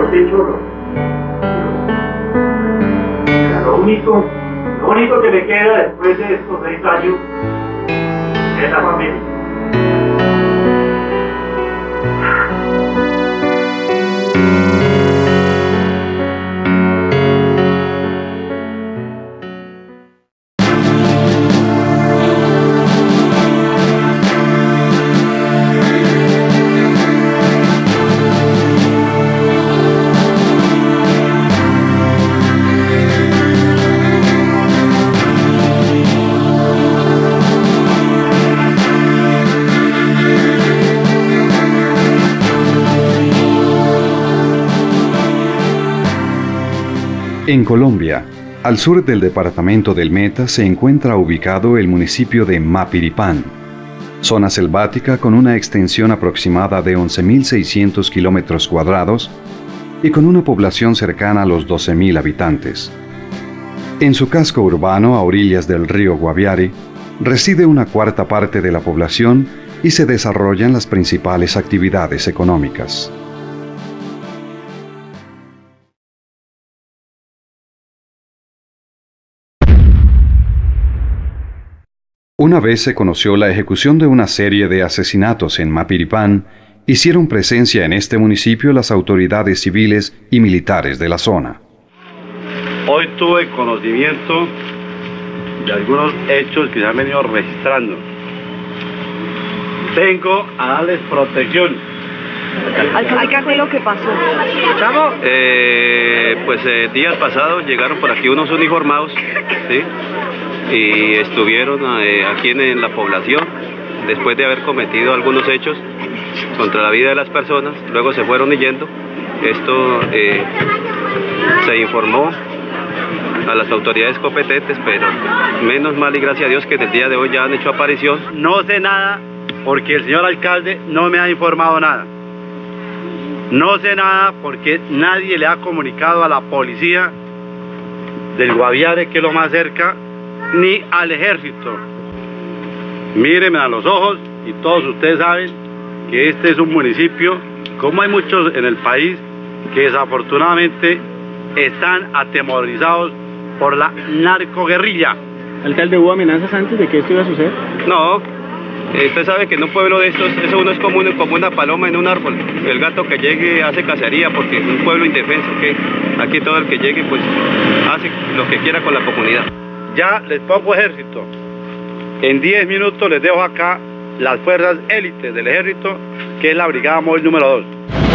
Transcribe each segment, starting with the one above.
mejor dicho, lo único que me queda después de estos 6 años es la familia. En Colombia, al sur del departamento del Meta se encuentra ubicado el municipio de Mapiripán, zona selvática con una extensión aproximada de 11.600 kilómetros cuadrados y con una población cercana a los 12.000 habitantes. En su casco urbano, a orillas del río Guaviare, reside una cuarta parte de la población y se desarrollan las principales actividades económicas. Una vez se conoció la ejecución de una serie de asesinatos en Mapiripán, hicieron presencia en este municipio las autoridades civiles y militares de la zona. Hoy tuve conocimiento de algunos hechos que se han venido registrando. Vengo a darles protección. Alcalde, ¿lo que pasó? Días pasados llegaron por aquí unos uniformados, ¿sí? Y estuvieron aquí en la población después de haber cometido algunos hechos contra la vida de las personas. Luego se fueron yendo. Esto se informó a las autoridades competentes, pero menos mal y gracias a Dios que en el día de hoy ya han hecho aparición. No sé nada porque el señor alcalde no me ha informado nada. No sé nada porque nadie le ha comunicado a la policía del Guaviare, que es lo más cerca, ni al ejército. Mírenme a los ojos y todos ustedes saben que este es un municipio, como hay muchos en el país, que desafortunadamente están atemorizados por la narcoguerrilla. Alcalde, ¿hubo amenazas antes de que esto iba a suceder? No, usted sabe que en un pueblo de estos, eso uno es como una paloma en un árbol. El gato que llegue hace cacería porque es un pueblo indefenso, que aquí todo el que llegue pues hace lo que quiera con la comunidad. Ya les pongo ejército. En 10 minutos les dejo acá las fuerzas élites del ejército, que es la brigada móvil número 2.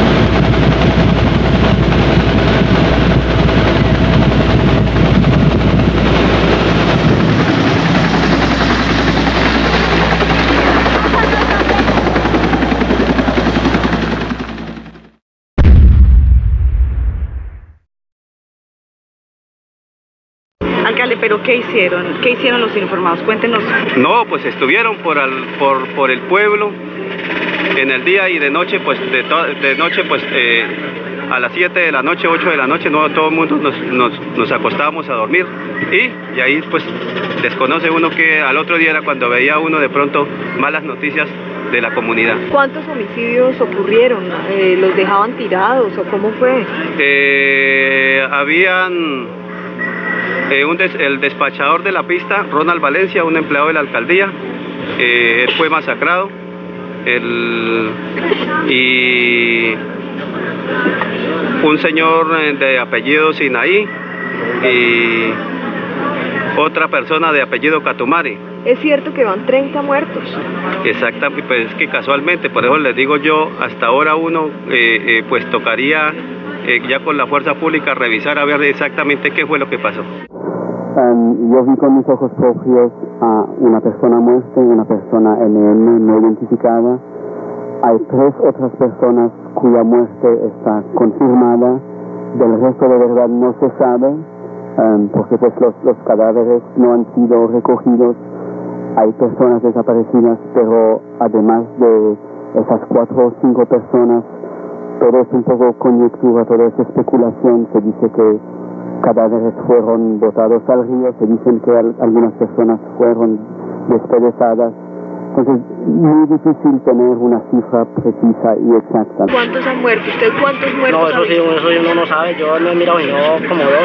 Alcalde, ¿pero qué hicieron? ¿Qué hicieron los uniformados? Cuéntenos. No, pues estuvieron por el pueblo en el día y de noche, pues a las 7 de la noche, 8 de la noche, no, todo el mundo nos acostábamos a dormir y ahí pues desconoce uno que al otro día era cuando veía uno de pronto malas noticias de la comunidad. ¿Cuántos homicidios ocurrieron? ¿Los dejaban tirados o cómo fue? Habían el despachador de la pista, Ronald Valencia, un empleado de la alcaldía, él fue masacrado, y un señor de apellido Sinaí y otra persona de apellido Catumari. Es cierto que van 30 muertos. Exactamente, pues es que casualmente, por eso les digo yo, hasta ahora uno pues tocaría ya con la fuerza pública revisar a ver exactamente qué fue lo que pasó. Yo vi con mis ojos propios a una persona muerta y una persona NN no identificada. Hay 3 otras personas cuya muerte está confirmada. Del resto de verdad no se sabe, porque pues los cadáveres no han sido recogidos. Hay personas desaparecidas, pero además de esas 4 o 5 personas, todo es un poco conjetura, todo es especulación. Se dice que cadáveres fueron botados al río, se dicen que algunas personas fueron despedazadas. Entonces, muy difícil tener una cifra precisa y exacta. ¿Cuántos han muerto? ¿Usted cuántos muertos No, eso ha sí, visto? eso uno no sabe, yo no he mirado sino como 2.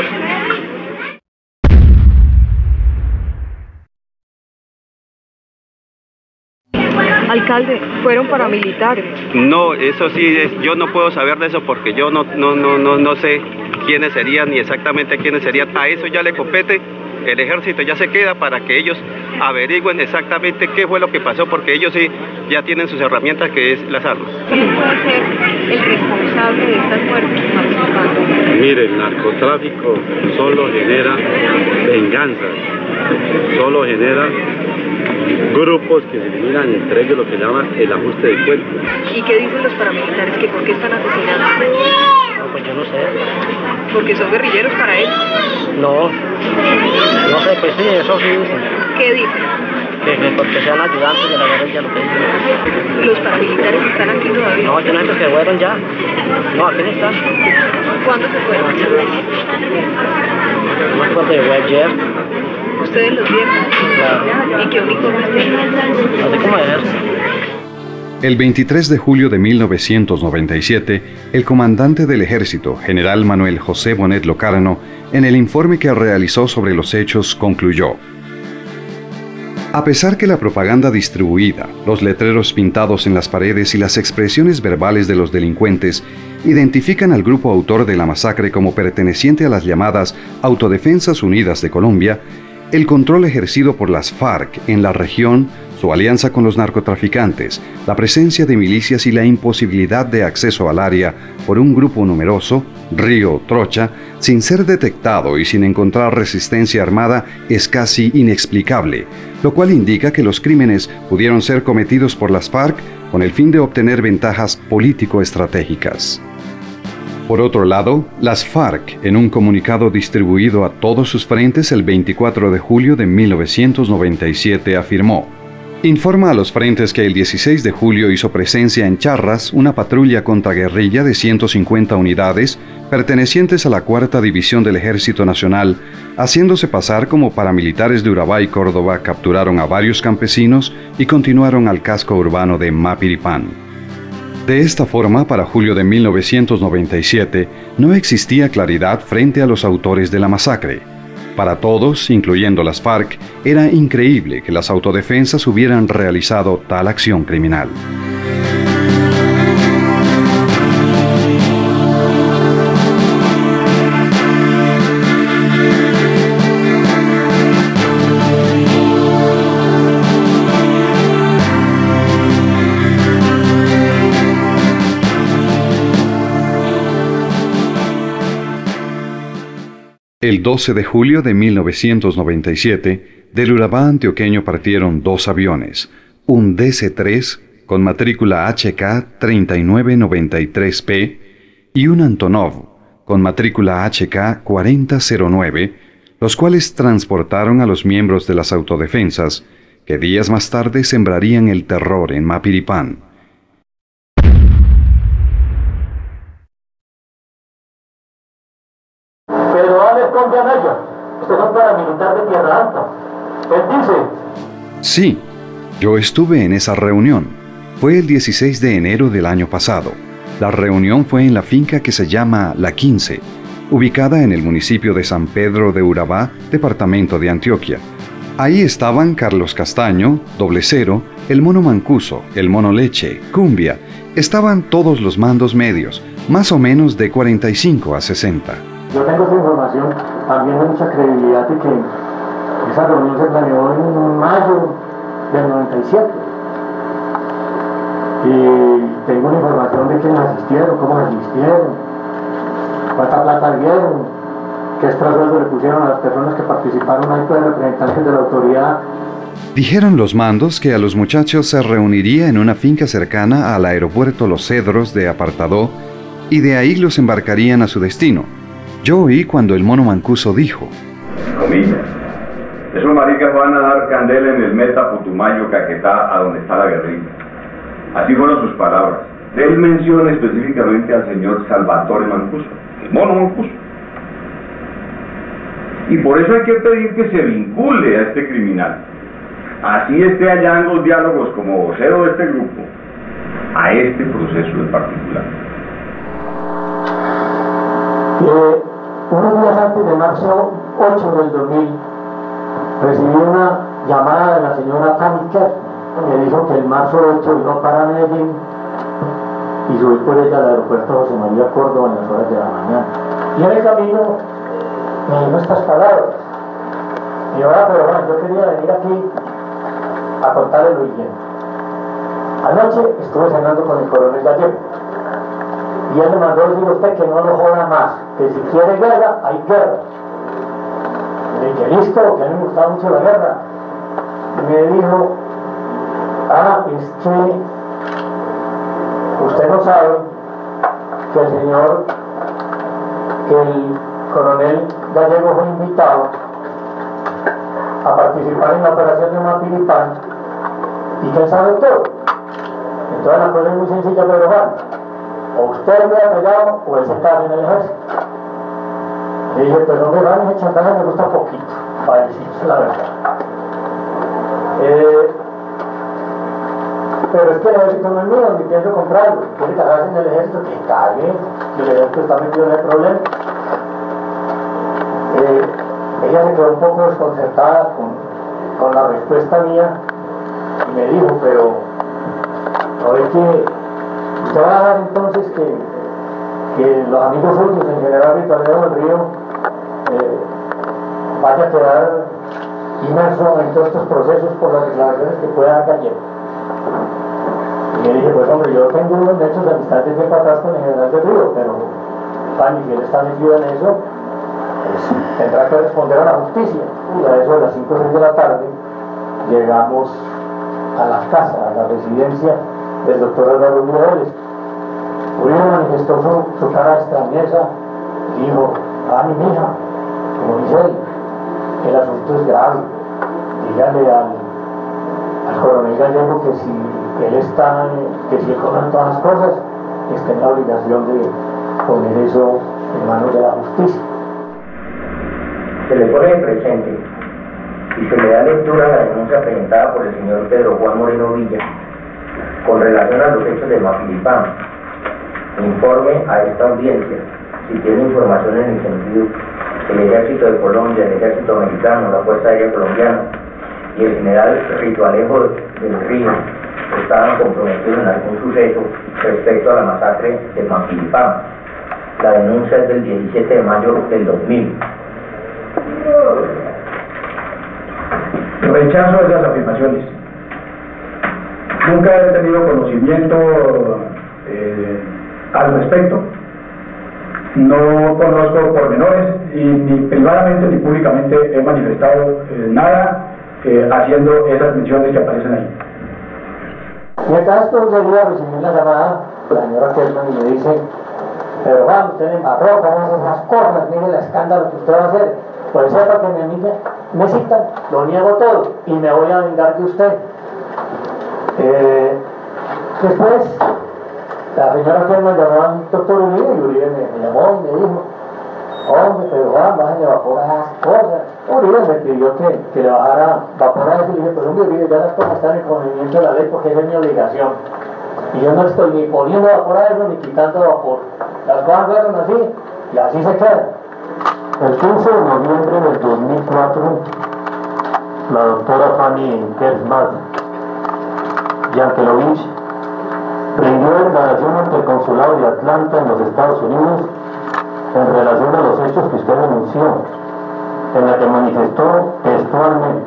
Alcalde, fueron paramilitares. No, eso sí, yo no puedo saber de eso porque yo no sé quiénes serían ni exactamente quiénes serían. A eso ya le compete, el ejército ya se queda para que ellos averigüen exactamente qué fue lo que pasó, porque ellos sí ya tienen sus herramientas, que es las armas. ¿Quién puede ser el responsable de estas muertes, Marcelo? Mire, el narcotráfico solo genera venganza, solo genera grupos que se eliminan entre ellos lo que llaman el ajuste de cuentas. ¿Y qué dicen los paramilitares? ¿Que por qué están asesinando? No, pues yo no sé. ¿Porque son guerrilleros para ellos? No sé, pues sí, eso sí dicen. ¿Qué dicen? Que porque sean ayudantes de la guerrilla, lo que dicen. ¿Los paramilitares están aquí todavía? No, yo no sé que fueron ya. No, aquí no están. ¿Cuándo se fueron? No me acuerdo de ayer. ¿Ustedes los vieron? Claro. ¿Y qué uniformes tienen? No sé cómo es. El 23 de julio de 1997, el comandante del ejército, general Manuel José Bonet Locarno, en el informe que realizó sobre los hechos, concluyó: a pesar que la propaganda distribuida, los letreros pintados en las paredes y las expresiones verbales de los delincuentes identifican al grupo autor de la masacre como perteneciente a las llamadas Autodefensas Unidas de Colombia, el control ejercido por las FARC en la región, su alianza con los narcotraficantes, la presencia de milicias y la imposibilidad de acceso al área por un grupo numeroso, Río Trocha, sin ser detectado y sin encontrar resistencia armada, es casi inexplicable, lo cual indica que los crímenes pudieron ser cometidos por las FARC con el fin de obtener ventajas político-estratégicas. Por otro lado, las FARC, en un comunicado distribuido a todos sus frentes el 24 de julio de 1997, afirmó: informa a los frentes que el 16 de julio hizo presencia en Charras una patrulla contraguerrilla de 150 unidades pertenecientes a la 4ª División del Ejército Nacional, haciéndose pasar como paramilitares de Urabá y Córdoba, capturaron a varios campesinos y continuaron al casco urbano de Mapiripán. De esta forma, para julio de 1997, no existía claridad frente a los autores de la masacre. Para todos, incluyendo las FARC, era increíble que las autodefensas hubieran realizado tal acción criminal. El 12 de julio de 1997, del Urabá antioqueño partieron 2 aviones, un DC-3 con matrícula HK 3993P y un Antonov con matrícula HK 4009, los cuales transportaron a los miembros de las autodefensas, que días más tarde sembrarían el terror en Mapiripán. Pero Alejandro Anaya, usted es paramilitar de Tierra Alta. Él dice... Sí, yo estuve en esa reunión. Fue el 16 de enero del año pasado. La reunión fue en la finca que se llama La 15, ubicada en el municipio de San Pedro de Urabá, departamento de Antioquia. Ahí estaban Carlos Castaño, Doble Cero, el Mono Mancuso, el Mono Leche, Cumbia. Estaban todos los mandos medios, más o menos de 45 a 60. Yo tengo esa información, también de mucha credibilidad de que esa reunión se planeó en mayo del 97. Y tengo la información de quiénes asistieron, cómo asistieron, cuánta plata dieron, qué extrasueldo le pusieron a las personas que participaron ahí, de representantes de la autoridad. Dijeron los mandos que a los muchachos se reuniría en una finca cercana al aeropuerto Los Cedros de Apartadó y de ahí los embarcarían a su destino. Yo oí cuando el Mono Mancuso dijo: comillas, esos maricas van a dar candela en el Meta, Putumayo, Caquetá, a donde está la guerrilla. Así fueron sus palabras. Él menciona específicamente al señor Salvatore Mancuso, el Mono Mancuso. Y por eso hay que pedir que se vincule a este criminal, así esté hallando diálogos como vocero de este grupo, a este proceso en particular. Unos días antes de marzo 8 del 2000, recibí una llamada de la señora Tammy Kerr, que me dijo que el marzo 8 iba para Medellín y subí por ella al aeropuerto José María Córdoba en las horas de la mañana. Y en el camino me dijo estas palabras. Y ahora, pero bueno, yo quería venir aquí a contarle lo siguiente. Anoche estuve cenando con el coronel Gallego y él me mandó decir a usted que no lo joda más, que si quiere guerra, hay guerra. Le dije, listo, que a mí me gustaba mucho la guerra. Y me dijo, es que usted no sabe que el coronel Gallego fue invitado a participar en la operación de Mapiripán y que él sabe todo. Entonces la cosa es muy sencilla, pero bueno, o usted me ha pegado o él se cae en el ejército. Le dije, pues hombre, van, ese chantaje me gusta poquito, para decirse la verdad. Pero es que el ejército no es mío, ni pienso comprarlo. Si quiere cagarse en el ejército, que cague, que el ejército está metido en el problema. Ella se quedó un poco desconcertada con la respuesta mía y me dijo, pero a ver que usted va a dejar entonces que los amigos suyos, en general Ritorneo del Río, vaya a quedar inmerso en todos estos procesos por las declaraciones que pueda dar Gallego. Y le dije, pues hombre, yo tengo unos nexos de amistad desde para atrás con el general del Río, pero Fanny, si él está metido en eso, pues, tendrá que responder a la justicia. Y a eso de las 5 o 6 de la tarde llegamos a la casa, a la residencia del doctor Álvaro Uribe. Uribe manifestó su cara de extrañeza y dijo, mi hija, como dice él, el asunto es grave, dígale al coronel Gallego que si él conoce todas las cosas, está en la obligación de poner eso en manos de la justicia. Se le pone de presente y se le da lectura a la denuncia presentada por el señor Pedro Juan Moreno Villa con relación a los hechos de Mapiripán. Informe a esta audiencia si tiene información en el sentido que el Ejército de Colombia, el Ejército Mexicano, la Fuerza Aérea Colombiana y el general Rito Alejo del Río estaban comprometidos en algún suceso respecto a la masacre de Mapiripán. La denuncia es del 17 de mayo del 2000. Rechazo esas afirmaciones. Nunca he tenido conocimiento al respecto. No conozco pormenores y ni privadamente ni públicamente he manifestado nada haciendo esas menciones que aparecen ahí. Mientras esto seguía, recibí una llamada de la señora Kerman y me dice, pero Juan, usted me embarró, ¿cómo hace esas cosas? Mire el escándalo que usted va a hacer. Pues sepa que me citan, lo niego todo y me voy a vengar de usted. Después, la señora Kerman llamó al doctor Uribe y Uribe me llamó y me dijo, hombre, pero Juan, bájale vapor a esas cosas. Uribe me pidió que le bajara vapor a eso y le dije, pues hombre, Uribe, ya las cosas están en conocimiento de la ley porque esa es mi obligación. Y yo no estoy ni poniendo vapor a eso ni quitando vapor. Las cosas fueron así y así se quedan. El 15 de noviembre del 2004, la doctora Fanny Kersmaz Yankelovich rindió declaración ante el consulado de Atlanta en los Estados Unidos en relación a los hechos que usted denunció, en la que manifestó textualmente: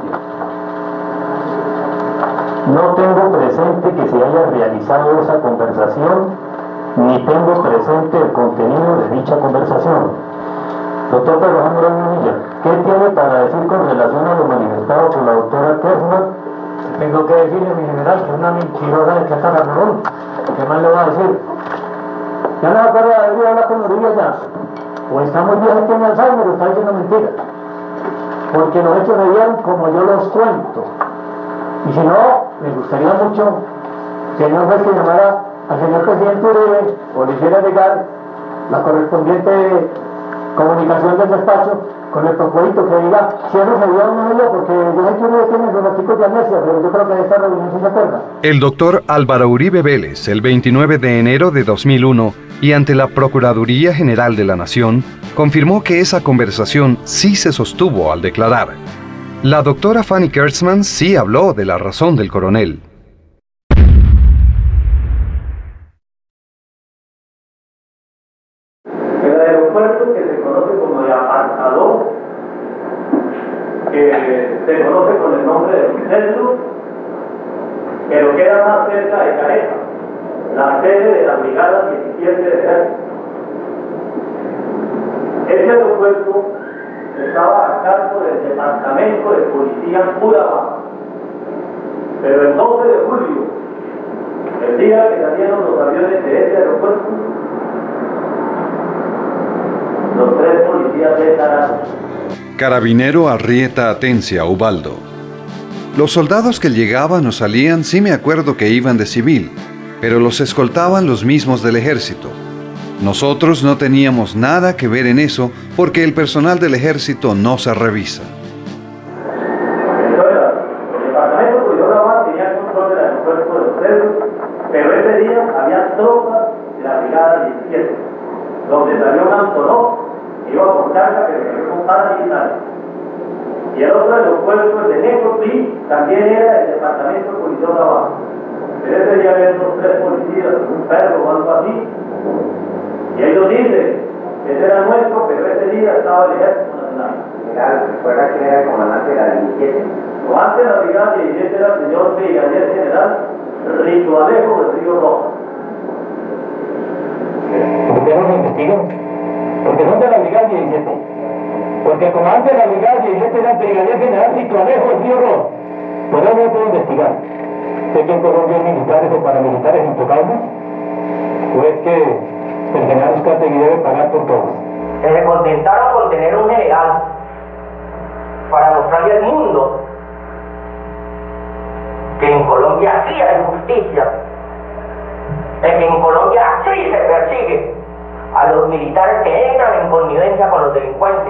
no tengo presente que se haya realizado esa conversación, ni tengo presente el contenido de dicha conversación. Doctor Pedro Juan Moreno Villa, ¿qué tiene para decir con relación a lo manifestado por la doctora Kersmaz? Tengo que decirle, mi general, que es una mentirosa de Catarramón. ¿Qué más le voy a decir? Ya no me acuerdo de haber ido a hablar con Uribe ya. O está muy viejo y tiene Alzheimer o está diciendo mentiras. Porque los hechos se dieron como yo los cuento. Y si no, me gustaría mucho que señor juez que llamara al señor presidente Uribe o le hiciera llegar la correspondiente comunicación del despacho con el procuradito que diga si eso sabía o no yo, porque yo sé que uno tiene pronósticos de amnesia, pero yo creo que de esta reunión sí se acuerda. El doctor Álvaro Uribe Vélez, el 29 de enero de 2001, y ante la Procuraduría General de la Nación, confirmó que esa conversación sí se sostuvo al declarar. La doctora Fanny Kurtzman sí habló de la razón del coronel. El aeropuerto que se conoce como de apartador, que se conoce con el nombre de centro, pero queda más cerca de Carepa, la sede de la Brigada 17 de Ejército. Ese aeropuerto estaba a cargo del Departamento de Policía Urabá, pero el 12 de julio, el día que salieron los aviones de ese aeropuerto, los 3 policías declararon. Carabinero Arrieta Atencia Ubaldo. Los soldados que llegaban o salían sí me acuerdo que iban de civil, pero los escoltaban los mismos del ejército. Nosotros no teníamos nada que ver en eso porque el personal del ejército no se revisa. El departamento de Urabá tenía control del aeropuerto de los Presos, pero ese día había tropas de la Brigada 17, donde salió un Antonov, iba por carga que se con paramilitares. Y el otro aeropuerto, el de Necoclí, también era el departamento de Policía Urabá. Pero ese día había otros 3 policías, un perro o algo así. Y ellos dicen, ese era nuestro, pero ese día estaba el Ejército Nacional. ¿Recuerda quién era el comandante de la 17? El comandante de la Brigada 17 era el señor Brigadier General Rito Alejo del Río Rojo. ¿Por qué no se investigan? Porque son de la Brigada 17. Porque el comandante de la Brigada 17 era el Brigadier General Rito Alejo del Río Rojo. Por eso no puedo investigar. ¿Sé que en Colombia hay militares o paramilitares intocables? ¿O es que el general Uzcategui debe pagar por todo? Se contentaron con tener un general para mostrarle al mundo que en Colombia sí hay justicia, de que en Colombia sí se persigue a los militares que entran en connivencia con los delincuentes.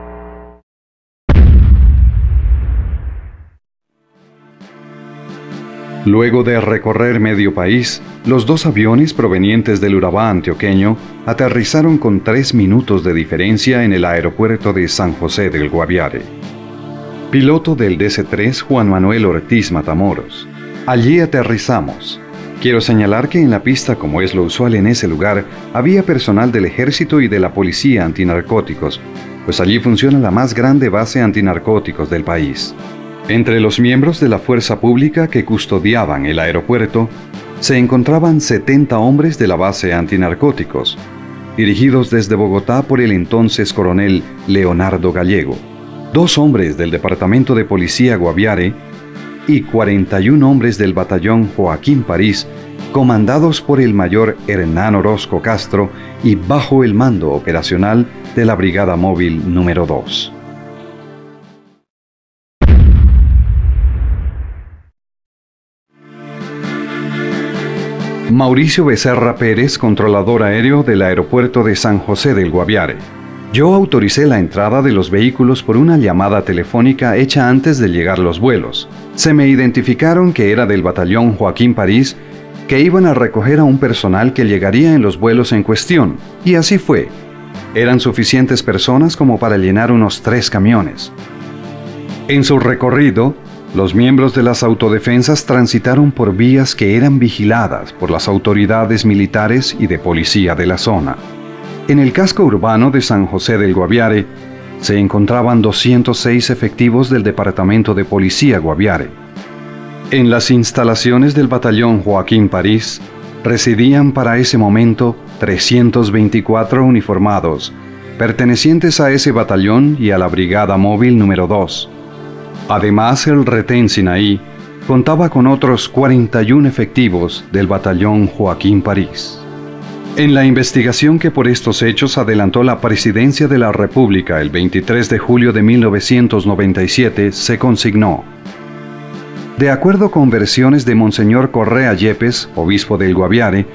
Luego de recorrer medio país, los 2 aviones provenientes del Urabá antioqueño aterrizaron con 3 minutos de diferencia en el aeropuerto de San José del Guaviare. Piloto del DC-3 Juan Manuel Ortiz Matamoros. Allí aterrizamos. Quiero señalar que en la pista, como es lo usual en ese lugar, había personal del ejército y de la policía antinarcóticos, pues allí funciona la más grande base antinarcóticos del país. Entre los miembros de la fuerza pública que custodiaban el aeropuerto, se encontraban 70 hombres de la base antinarcóticos, dirigidos desde Bogotá por el entonces coronel Leonardo Gallego, 2 hombres del Departamento de Policía Guaviare y 41 hombres del batallón Joaquín París, comandados por el mayor Hernán Orozco Castro y bajo el mando operacional de la Brigada Móvil número 2. Mauricio Becerra Pérez, controlador aéreo del aeropuerto de San José del Guaviare. Yo autoricé la entrada de los vehículos por una llamada telefónica hecha antes de llegar los vuelos. Se me identificaron que era del batallón Joaquín París, que iban a recoger a un personal que llegaría en los vuelos en cuestión, y así fue. Eran suficientes personas como para llenar unos 3 camiones. En su recorrido, los miembros de las autodefensas transitaron por vías que eran vigiladas por las autoridades militares y de policía de la zona. En el casco urbano de San José del Guaviare se encontraban 206 efectivos del Departamento de Policía Guaviare. En las instalaciones del batallón Joaquín París residían para ese momento 324 uniformados, pertenecientes a ese batallón y a la Brigada Móvil número 2. Además, el retén Sinaí contaba con otros 41 efectivos del batallón Joaquín París. En la investigación que por estos hechos adelantó la Presidencia de la República el 23 de julio de 1997, se consignó: de acuerdo con versiones de Monseñor Correa Yepes, obispo del Guaviare,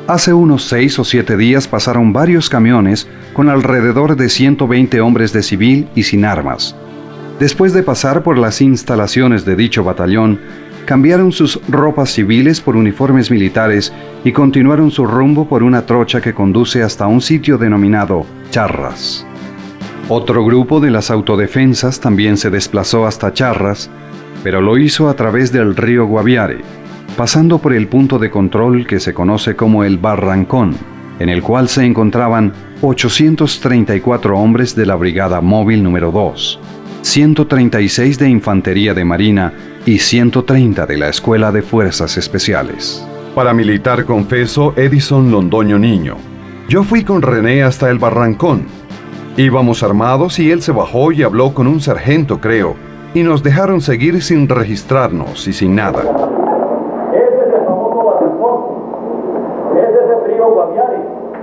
Hace unos 6 o 7 días pasaron varios camiones con alrededor de 120 hombres de civil y sin armas. Después de pasar por las instalaciones de dicho batallón, cambiaron sus ropas civiles por uniformes militares y continuaron su rumbo por una trocha que conduce hasta un sitio denominado Charras. Otro grupo de las autodefensas también se desplazó hasta Charras, pero lo hizo a través del río Guaviare, pasando por el punto de control que se conoce como el Barrancón, en el cual se encontraban 834 hombres de la Brigada Móvil número 2, 136 de Infantería de Marina y 130 de la Escuela de Fuerzas Especiales. Paramilitar confeso Edison Londoño Niño. Yo fui con René hasta el Barrancón. Íbamos armados y él se bajó y habló con un sargento, creo, y nos dejaron seguir sin registrarnos y sin nada. Guaviare.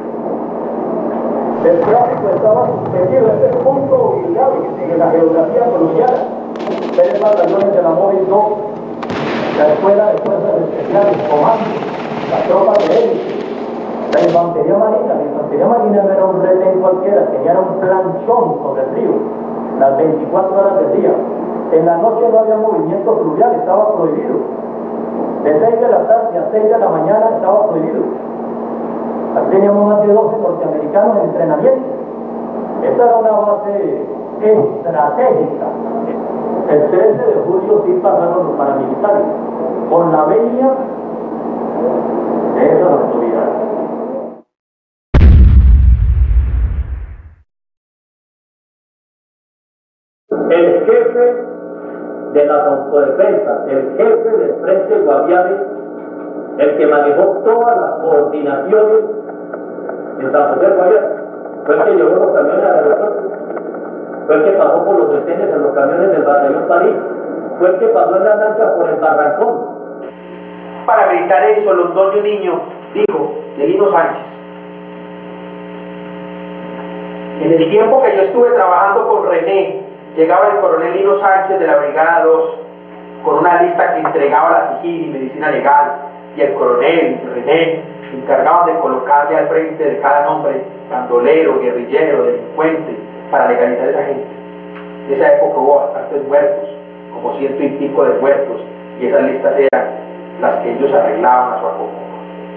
El tráfico estaba suspendido en este punto ubicado en la geografía colombiana. 3 batallones de la Móvil 2, la Escuela de Fuerzas Especiales, Comando, las tropas de élite, la Infantería Marina. La Infantería Marina no era un retén cualquiera, tenía un planchón sobre el río, las 24 horas del día. En la noche no había movimiento fluvial, estaba prohibido. De 6 de la tarde a 6 de la mañana estaba prohibido. Teníamos más de 12 norteamericanos en entrenamiento. Esta era una base estratégica. El 13 de julio sí pasaron los paramilitares con la venia de esas autoridades. El jefe de las autodefensas, el jefe del Frente Guaviare, el que manejó todas las coordinaciones en San José Guaviare, fue el que llevó los camiones al aeropuerto, fue el que pasó por los detenes en los camiones del batallón París, fue el que pasó en la lancha por el Barrancón. Paramilitar Edison Londoño Niño dijo de Lino Sánchez: en el tiempo que yo estuve trabajando con René, llegaba el coronel Lino Sánchez de la Brigada 2 con una lista que entregaba la sigil y medicina legal, y el coronel y René se encargaban de colocarle al frente de cada nombre bandolero, guerrillero, delincuente, para legalizar a esa gente. En esa época hubo bastantes muertos, como 100 y pico de muertos, y esas listas eran las que ellos arreglaban a su acomodo.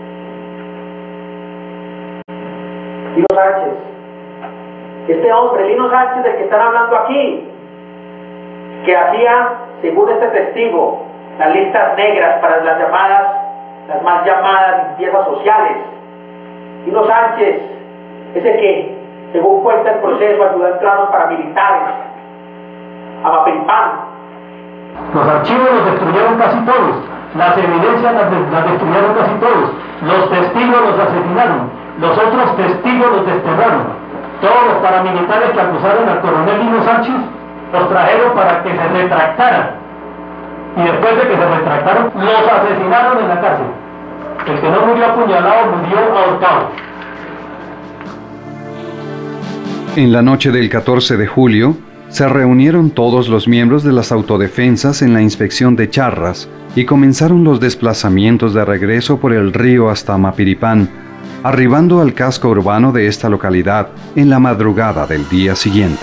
Lino Sánchez, este hombre, Lino Sánchez, del que están hablando aquí, que hacía, según este testigo, las listas negras para las mal llamadas limpiezas sociales. Lino Sánchez, ese que, según cuenta el proceso, ayudó a entrar a los paramilitares a Mapiripán. Los archivos los destruyeron casi todos, las evidencias las destruyeron casi todos, los testigos los asesinaron, los otros testigos los desterraron. Todos los paramilitares que acusaron al coronel Lino Sánchez los trajeron para que se retractaran. Y después de que se retractaron, los asesinaron en la cárcel. El que no murió apuñalado murió ahorcado. En la noche del 14 de julio, se reunieron todos los miembros de las autodefensas en la inspección de Charras y comenzaron los desplazamientos de regreso por el río hasta Mapiripán, arribando al casco urbano de esta localidad en la madrugada del día siguiente.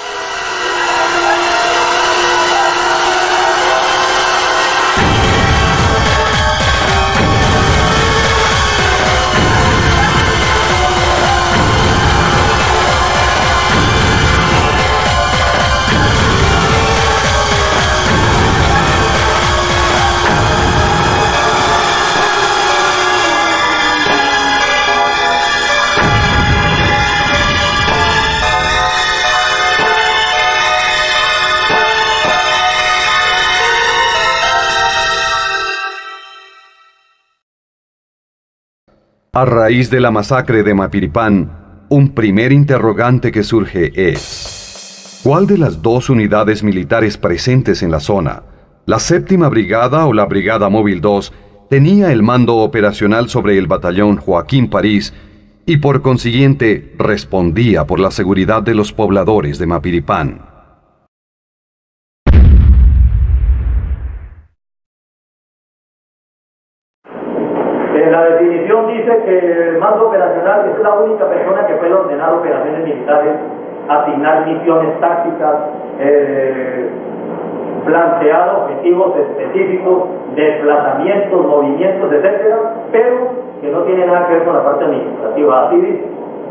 A raíz de la masacre de Mapiripán, un primer interrogante que surge es: ¿cuál de las dos unidades militares presentes en la zona, la 7ª Brigada o la Brigada Móvil 2, tenía el mando operacional sobre el batallón Joaquín París y por consiguiente respondía por la seguridad de los pobladores de Mapiripán? La definición dice que el mando operacional es la única persona que puede ordenar operaciones militares, asignar misiones tácticas, plantear objetivos específicos, desplazamientos, movimientos, etcétera, pero que no tiene nada que ver con la parte administrativa. Así dice.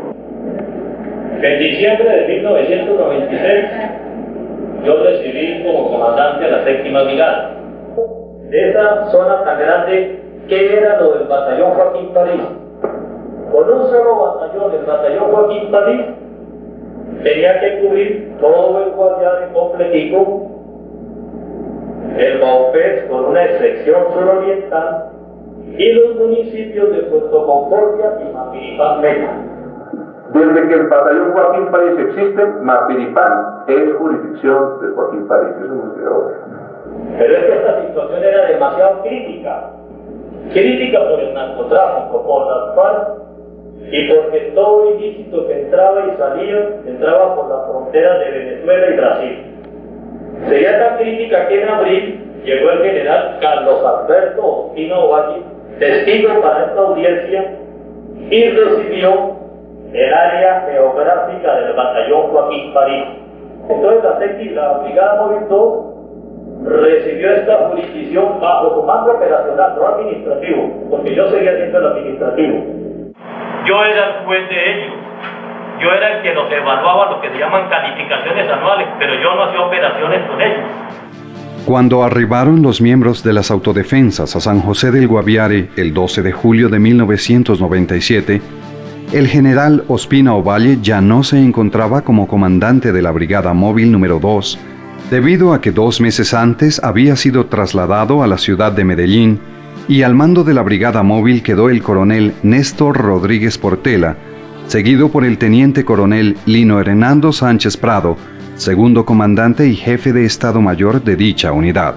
En diciembre de 1996 yo recibí como comandante a la 7ª Brigada. De esa zona tan grande, ¿qué era lo del batallón Joaquín París? Con un solo batallón, el batallón Joaquín París, tenía que cubrir todo el Guayare completico, el Baupés con una sección suroriental y los municipios de Puerto Concordia y Mapiripán Meta. Desde que el batallón Joaquín París existe, Mapiripán es jurisdicción de Joaquín París. Eso no se ahora. Pero es que esta situación era demasiado crítica. Crítica por el narcotráfico, por las FARC y porque todo ilícito que entraba y salía, entraba por las fronteras de Venezuela y Brasil. Sería tan crítica que en abril llegó el general Carlos Alberto Ospina Valle, testigo para esta audiencia, y recibió el área geográfica del batallón Joaquín París. Entonces la Brigada Móvil 2 recibió esta jurisdicción bajo comando operacional, no administrativo, porque yo seguía siendo el administrativo. Yo era el juez de ellos, yo era el que los evaluaba, lo que se llaman calificaciones anuales, pero yo no hacía operaciones con ellos. Cuando arribaron los miembros de las autodefensas a San José del Guaviare el 12 de julio de 1997, el general Ospina Ovalle ya no se encontraba como comandante de la Brigada Móvil número 2, debido a que 2 meses antes había sido trasladado a la ciudad de Medellín y al mando de la Brigada Móvil quedó el coronel Néstor Rodríguez Portela, seguido por el teniente coronel Lino Hernando Sánchez Prado, segundo comandante y jefe de Estado Mayor de dicha unidad.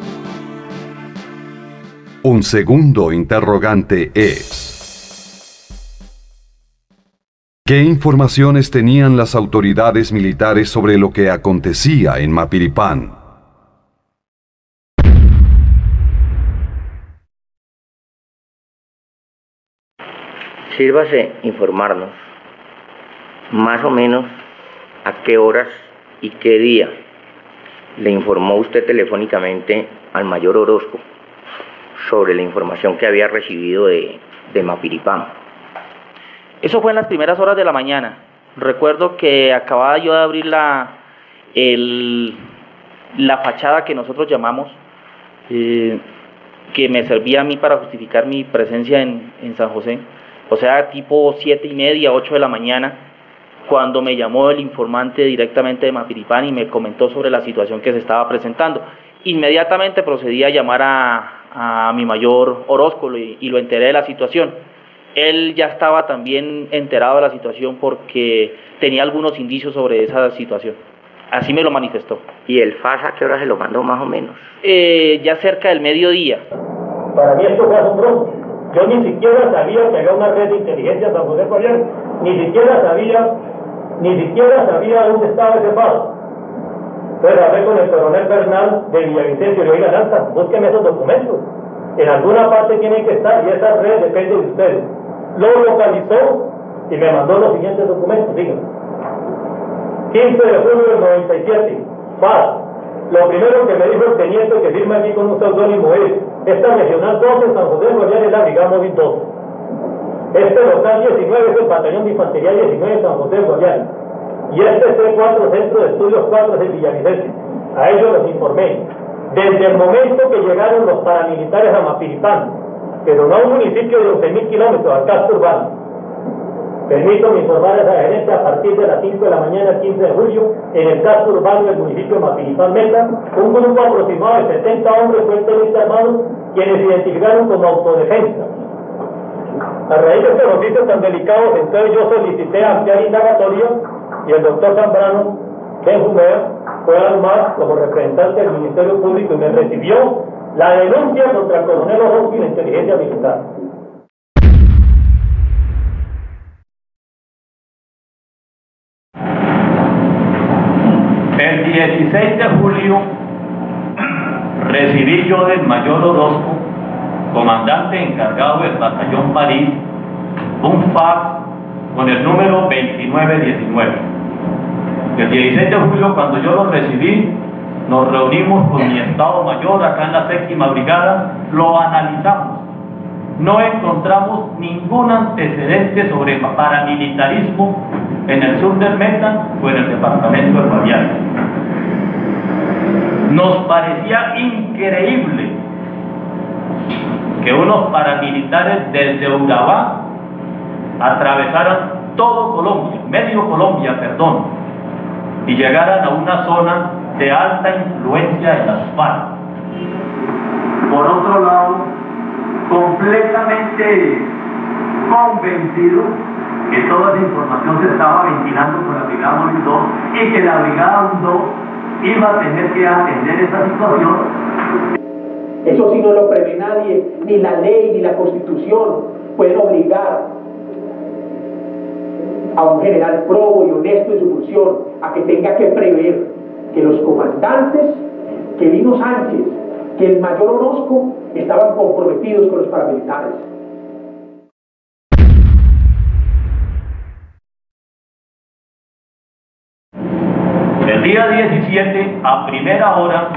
Un segundo interrogante es: ¿qué informaciones tenían las autoridades militares sobre lo que acontecía en Mapiripán? Sírvase informarnos más o menos a qué horas y qué día le informó usted telefónicamente al mayor Orozco sobre la información que había recibido de Mapiripán. Eso fue en las primeras horas de la mañana. Recuerdo que acababa yo de abrir la fachada que nosotros llamamos, que me servía a mí para justificar mi presencia en San José. O sea, tipo 7:30, 8 de la mañana, cuando me llamó el informante directamente de Mapiripán y me comentó sobre la situación que se estaba presentando. Inmediatamente procedí a llamar a mi mayor Orozco y lo enteré de la situación. Él ya estaba también enterado de la situación porque tenía algunos indicios sobre esa situación. Así me lo manifestó. ¿Y el FAS a qué hora se lo mandó más o menos? Ya cerca del mediodía. Para mí esto fue asombroso. Yo ni siquiera sabía que había una red de inteligencia en San José Guaviare, ni siquiera sabía dónde estaba ese FAS. Entonces hablé con el coronel Bernal de Villavicencio y le dije: Lanza, búsqueme esos documentos. En alguna parte tienen que estar y esa red depende de ustedes. Lo localizó y me mandó los siguientes documentos. Díganme. 15 de julio del 97, FAS. Lo primero que me dijo el teniente que firma aquí con un seudónimo es: esta regional 12 en San José Guaviare es la Brigada Móvil 2. Este local 19 es el batallón de infantería 19 en San José Guaviare. Y este C4 Centro de Estudios 4 es el Villavicencio. A ellos los informé. Desde el momento que llegaron los paramilitares a Mapiripán, pero no a un municipio de 11.000 kilómetros, al casco urbano. Permítame informar a esa gerencia: a partir de las 5 de la mañana, el 15 de julio, en el casco urbano del municipio de Mapiripán Meta, un grupo aproximado de 70 hombres fuertemente armados, quienes se identificaron como autodefensa. A raíz de estos oficios tan delicados, entonces yo solicité ampliar indagatoria y el doctor Zambrano, Ben Humea, fue al MAS como representante del Ministerio Público y me recibió la denuncia contra el coronel Orozco y la inteligencia militar. El 16 de julio recibí yo del mayor Orozco comandante encargado del batallón París, un fax con el número 2919. El 16 de julio, cuando yo lo recibí, nos reunimos con mi Estado Mayor acá en la 6ª Brigada, lo analizamos. No encontramos ningún antecedente sobre paramilitarismo en el sur del Meta o en el departamento del Guaviare. Nos parecía increíble que unos paramilitares desde Urabá atravesaran todo Colombia, medio Colombia, perdón, y llegaran a una zona de alta influencia de las FARC. Por otro lado, completamente convencido que toda esa información se estaba ventilando con la Brigada Móvil 2 y que la Brigada Móvil 2 iba a tener que atender esa situación. Eso sí no lo prevé nadie, ni la ley ni la Constitución pueden obligar a un general probo y honesto en su función a que tenga que prever que los comandantes, que Lino Sánchez, que el mayor Orozco estaban comprometidos con los paramilitares. El día 17, a primera hora,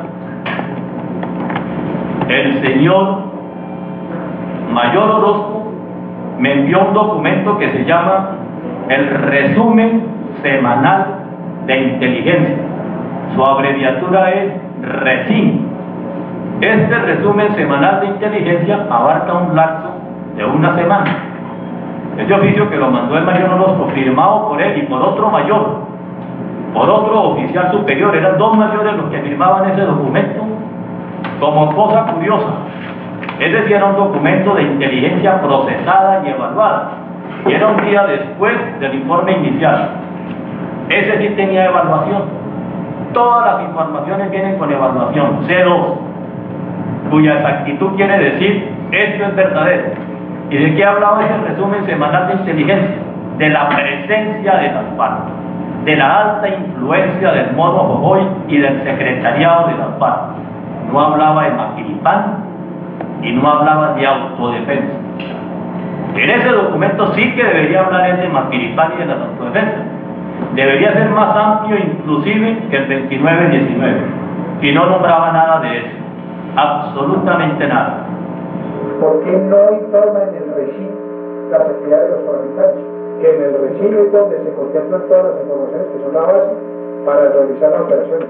el señor mayor Orozco me envió un documento que se llama el Resumen Semanal de Inteligencia. Su abreviatura es RESIN. Este resumen semanal de inteligencia abarca un lapso de una semana. Ese oficio que lo mandó el mayor Orozco, firmado por él y por otro mayor, por otro oficial superior, eran dos mayores los que firmaban ese documento. Como cosa curiosa, ese sí era un documento de inteligencia procesada y evaluada, y era un día después del informe inicial. Ese sí tenía evaluación. Todas las informaciones vienen con evaluación C2, cuya exactitud quiere decir esto es verdadero. ¿Y de qué hablaba ese resumen semanal de inteligencia? De la presencia de las FARC, de la alta influencia del mono Jojoy y del secretariado de las FARC. No hablaba de Mapiripán y no hablaba de autodefensa. En ese documento sí que debería hablar de Mapiripán y de las autodefensas. Debería ser más amplio inclusive que el 2919, y no nombraba nada de eso, absolutamente nada. ¿Por qué no informa en el RESIN las actividades de los paramilitares? Que en el RESIN es donde se contemplan todas las informaciones que son la base para realizar las operaciones.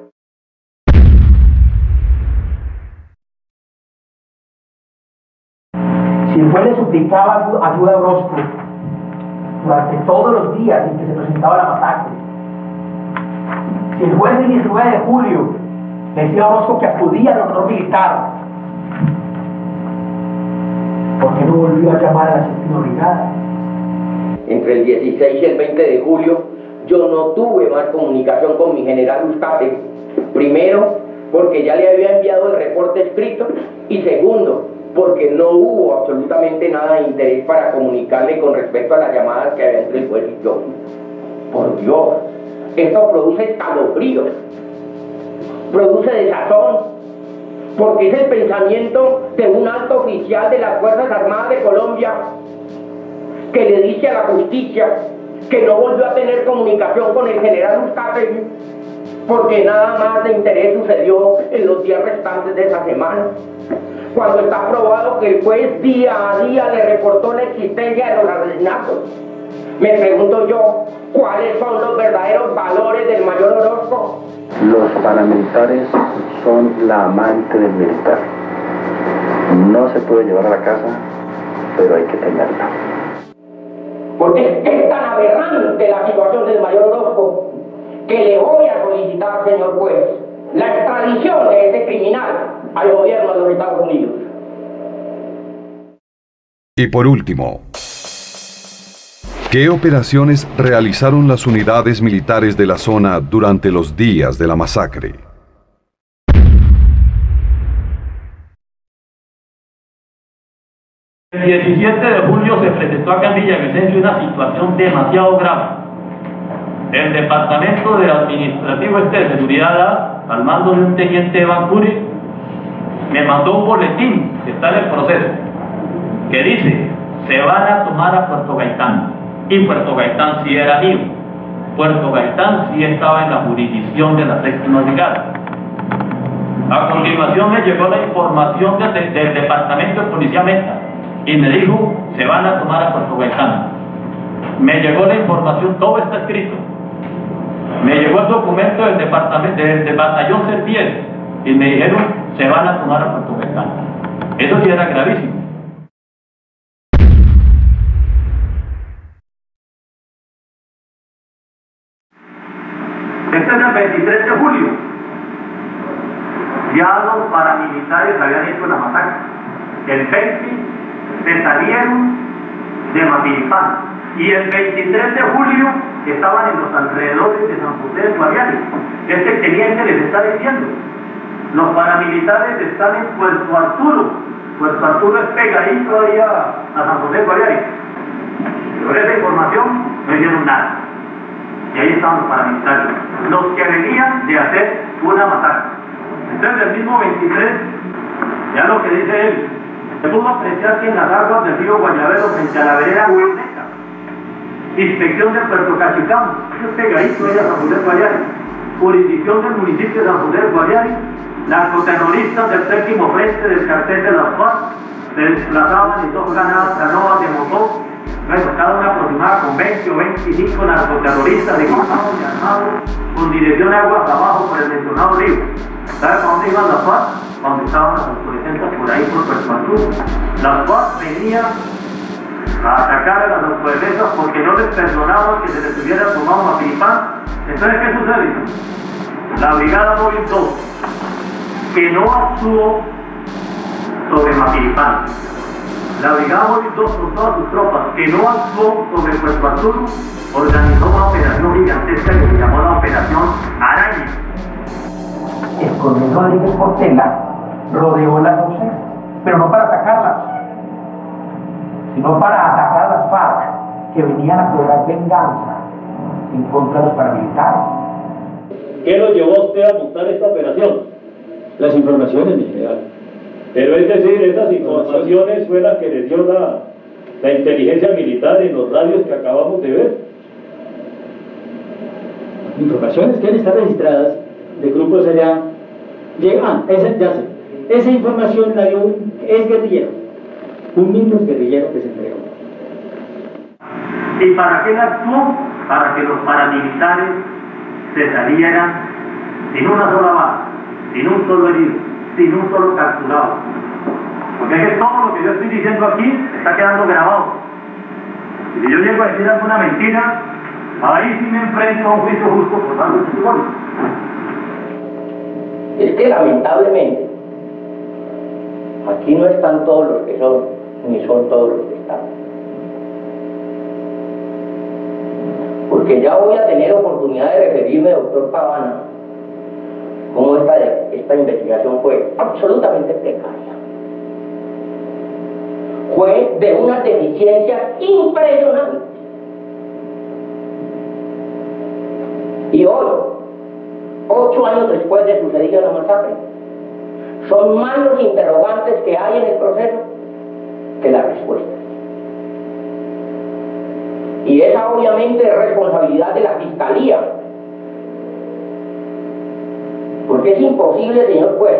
Si el juez le suplicaba ayuda a Orozco durante todos los días en que se presentaba la masacre, si el juez el 19 de julio le decía a Orozco que acudía al honor militar, ¿por qué no volvió a llamar a la 7ª Brigada? Entre el 16 y el 20 de julio yo no tuve más comunicación con mi general Uzcategui. Primero, porque ya le había enviado el reporte escrito, y segundo, porque no hubo absolutamente nada de interés para comunicarle con respecto a las llamadas que había entre el juez y yo. Por Dios, esto produce escalofríos, produce desazón, porque es el pensamiento de un alto oficial de las Fuerzas Armadas de Colombia que le dice a la justicia que no volvió a tener comunicación con el general Uzcategui porque nada más de interés sucedió en los días restantes de esa semana, cuando está probado que el juez día a día le reportó la existencia de los asesinatos. Me pregunto yo, ¿cuáles son los verdaderos valores del mayor Orozco? Los paramilitares son la amante del militar. No se puede llevar a la casa, pero hay que tenerla. Porque es tan aberrante la situación del mayor Orozco que le voy a solicitar, señor juez, la extradición de ese criminal al gobierno de los Estados Unidos. Y por último, ¿qué operaciones realizaron las unidades militares de la zona durante los días de la masacre? El 17 de julio se presentó acá en Villavicencio una situación demasiado grave. El Departamento de Administrativo de Seguridad, al mando de un teniente Iván Curi, me mandó un boletín que está en el proceso, que dice, se van a tomar a Puerto Gaitán, y Puerto Gaitán sí era mío, Puerto Gaitán sí estaba en la jurisdicción de la 6ª Brigada. A continuación me llegó la información del Departamento de Policía Meta, y me dijo, se van a tomar a Puerto Gaitán. Me llegó la información, todo está escrito. Me llegó el documento del departamento, del batallón Servies, y me dijeron, se van a tomar a Puerto Gaitán. Eso sí era gravísimo. Este es el 23 de julio. Ya los paramilitares habían hecho la masacre. El 20 se salieron de Mapiripán. Y el 23 de julio estaban en los alrededores de San José del Guaviare. Este teniente les está diciendo, los paramilitares están en Puerto Arturo. Puerto Arturo es pegadito ahí a San José del Guaviare. Sobre esa información no hicieron nada. Y ahí estaban los paramilitares, los que venían de hacer una masacre. Entonces el mismo 23, ya lo que dice él, se pudo apreciar que en las aguas del río Guayabero frente a la vereda Huerneca, inspección de Puerto Cachicamo, eso es pegadito ahí a San José del Guaviare, jurisdicción del municipio de San José del Guaviare, narcoterroristas del 7º frente del cartel de las FARC, se desplazaban en 2 canoas de motor, bueno, cada una aproximada con 20 o 25 narcoterroristas equipados y armados con dirección de aguas abajo por el mencionado río. ¿Sabe para dónde iban las FARC? Cuando estaban las autoridades por ahí por Puerto Arturo. Las FARC venían a atacar a las autodefensas porque no les perdonaban que se les hubiera tomado Mapiripán. Entonces, ¿qué sucede? La Brigada Móvil 2, que no actuó sobre Mapiripán, la Brigada Móvil 2 con todas sus tropas, que no actuó sobre Puerto Arturo, organizó una operación gigantesca que se llamó la Operación Araña. El coronel Rodríguez Portela rodeó las 12, pero no para atacarlas, sino para atacar a las FARC, que venían a cobrar venganza en contra de los paramilitares. ¿Qué lo llevó a usted a montar esta operación? Las informaciones, mi general. Pero es decir, esas informaciones fue las que le dio la inteligencia militar en los radios que acabamos de ver. Informaciones que han estado registradas de grupos allá. Esa información la dio un exguerrillero, un mismo guerrillero que se entregó. ¿Y para qué la actuó? Para que los paramilitares se salieran sin una sola bala, sin un solo herido, sin un solo capturado. Porque es que todo lo que yo estoy diciendo aquí está quedando grabado. Y si yo llego a decir alguna mentira, ahí sí me enfrento a un juicio justo por darle testimonio. Es que lamentablemente aquí no están todos los que son, ni son todos los que están. Porque ya voy a tener oportunidad de referirme, doctor Pavana, cómo esta investigación fue absolutamente precaria. Fue de una deficiencia impresionante. Y hoy, 8 años después de sucedida la masacre, son más los interrogantes que hay en el proceso que las respuestas. Y esa obviamente es responsabilidad de la Fiscalía, porque es imposible, señor juez,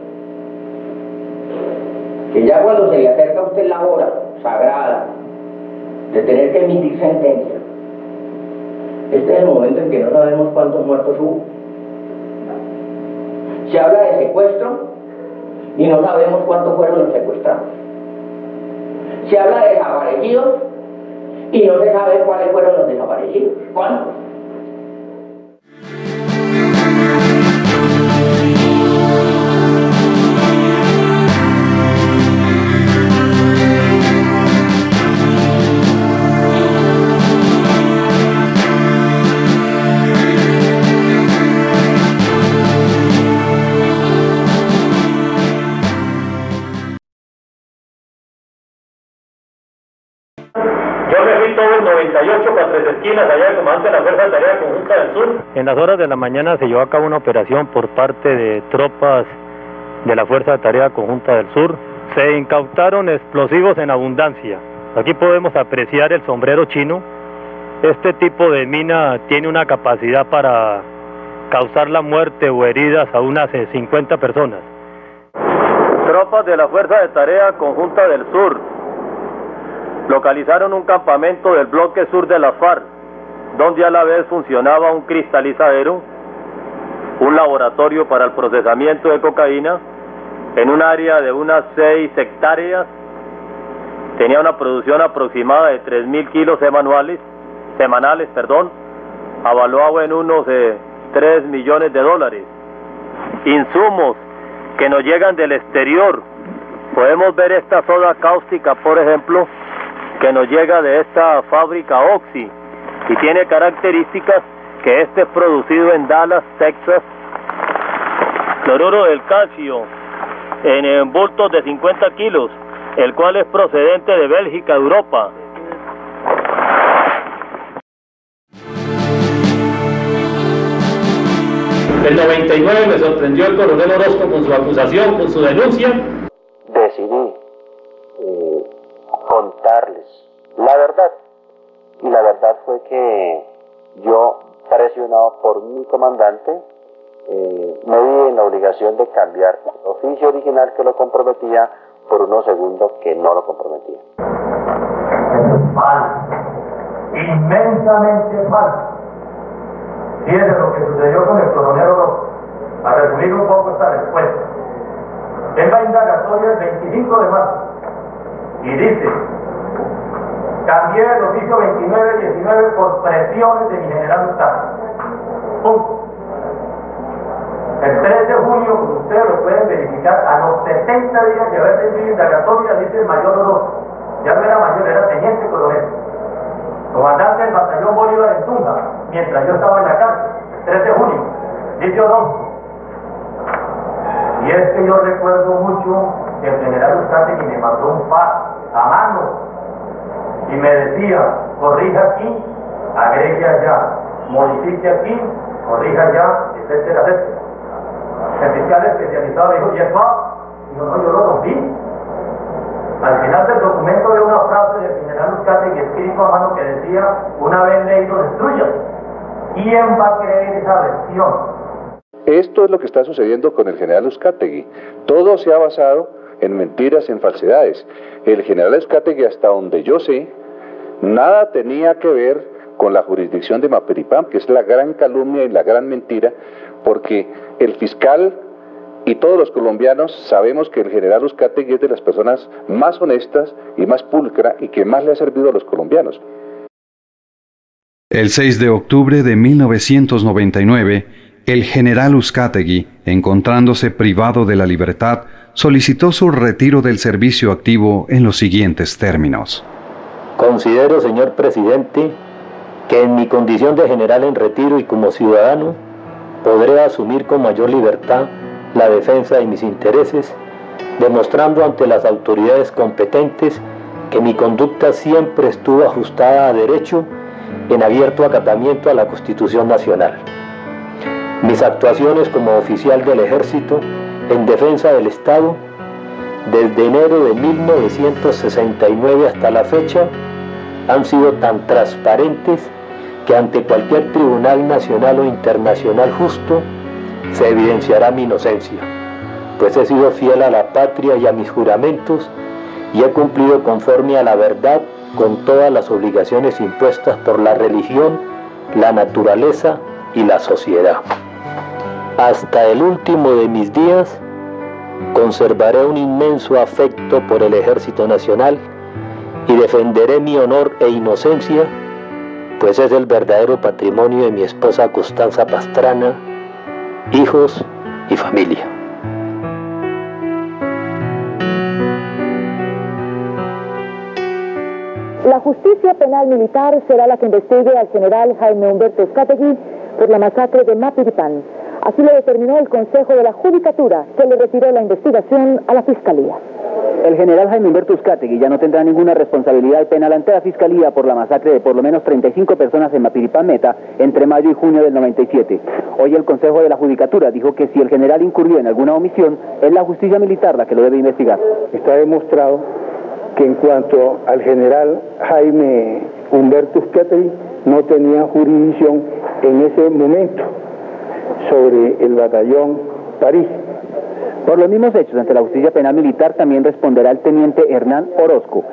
que ya cuando se le acerca a usted la hora sagrada de tener que emitir sentencia, este es el momento en que no sabemos cuántos muertos hubo. Se habla de secuestro y no sabemos cuántos fueron los secuestrados. Se habla de desaparecidos y no se sabe cuáles fueron los desaparecidos. ¿Cuántos? Yo me fui todo el 98 para Tres Esquinas, allá de comandante de la Fuerza de Tarea Conjunta del Sur. En las horas de la mañana se llevó a cabo una operación por parte de tropas de la Fuerza de Tarea Conjunta del Sur. Se incautaron explosivos en abundancia. Aquí podemos apreciar el sombrero chino. Este tipo de mina tiene una capacidad para causar la muerte o heridas a unas 50 personas. Tropas de la Fuerza de Tarea Conjunta del Sur localizaron un campamento del bloque sur de la FARC, donde a la vez funcionaba un cristalizadero, un laboratorio para el procesamiento de cocaína, en un área de unas 6 hectáreas. Tenía una producción aproximada de 3.000 kilos semanales, avaluado en unos 3 millones de dólares. Insumos que nos llegan del exterior. Podemos ver esta soda cáustica, por ejemplo, que nos llega de esta fábrica Oxy, y tiene características que este es producido en Dallas, Texas. Cloruro del calcio en bultos de 50 kilos, el cual es procedente de Bélgica, Europa. El 99 me sorprendió el coronel Orozco con su acusación, con su denuncia. Decidí contarles la verdad. Y la verdad fue que yo, presionado por mi comandante, me vi en la obligación de cambiar el oficio original que lo comprometía por uno segundo que no lo comprometía. Es falso, inmensamente falso. Fíjense lo que sucedió con el coronel Orozco. A resumir un poco esta respuesta. Él va a indagatoria el 25 de marzo y dice: cambié el oficio 29-19 por presiones de mi general Ustaz. Punto. El 3 de junio, como ustedes lo pueden verificar, a los 70 días de haber tenido indagatoria, dice el mayor Orozco, ya no era mayor, era teniente coronel, comandante del batallón Bolívar en Tunja, mientras yo estaba en la cárcel, el 3 de junio, dice Orozco. Y es que yo recuerdo mucho que el general Uzcategui me mandó un fax a mano y me decía: corrija aquí, agregue allá, modifique aquí, corrija allá, etcétera, etcétera. El fiscal especializado dijo: ¿y es fax? Dijo: no, yo lo rompí. Al final del documento había una frase del general Uzcategui escrito a mano que decía: una vez leído, destruya. ¿Quién va a creer esa versión? Esto es lo que está sucediendo con el general Uzcategui. Todo se ha basado en mentiras, en falsedades. El general Uzcategui, hasta donde yo sé, nada tenía que ver con la jurisdicción de Mapiripán, que es la gran calumnia y la gran mentira, porque el fiscal y todos los colombianos sabemos que el general Uzcategui es de las personas más honestas y más pulcra y que más le ha servido a los colombianos. El 6 de octubre de 1999, el general Uzcategui, encontrándose privado de la libertad, solicitó su retiro del servicio activo en los siguientes términos. Considero, señor presidente, que en mi condición de general en retiro y como ciudadano, podré asumir con mayor libertad la defensa de mis intereses, demostrando ante las autoridades competentes que mi conducta siempre estuvo ajustada a derecho, en abierto acatamiento a la Constitución Nacional. Mis actuaciones como oficial del Ejército en defensa del Estado, desde enero de 1969 hasta la fecha, han sido tan transparentes que ante cualquier tribunal nacional o internacional justo se evidenciará mi inocencia, pues he sido fiel a la patria y a mis juramentos y he cumplido conforme a la verdad con todas las obligaciones impuestas por la religión, la naturaleza y la sociedad. Hasta el último de mis días conservaré un inmenso afecto por el Ejército Nacional y defenderé mi honor e inocencia, pues es el verdadero patrimonio de mi esposa Constanza Pastrana, hijos y familia. La justicia penal militar será la que investigue al general Jaime Humberto Uzcategui por la masacre de Mapiripán. Así lo determinó el Consejo de la Judicatura, que le retiró la investigación a la Fiscalía. El general Jaime Humberto Uzcategui ya no tendrá ninguna responsabilidad penal ante la Fiscalía por la masacre de por lo menos 35 personas en Mapiripán Meta entre mayo y junio del 97. Hoy el Consejo de la Judicatura dijo que si el general incurrió en alguna omisión, es la justicia militar la que lo debe investigar. Está demostrado que en cuanto al general Jaime Humberto Uzcategui no tenía jurisdicción en ese momento sobre el batallón París. Por los mismos hechos ante la justicia penal militar también responderá el teniente Hernán Orozco.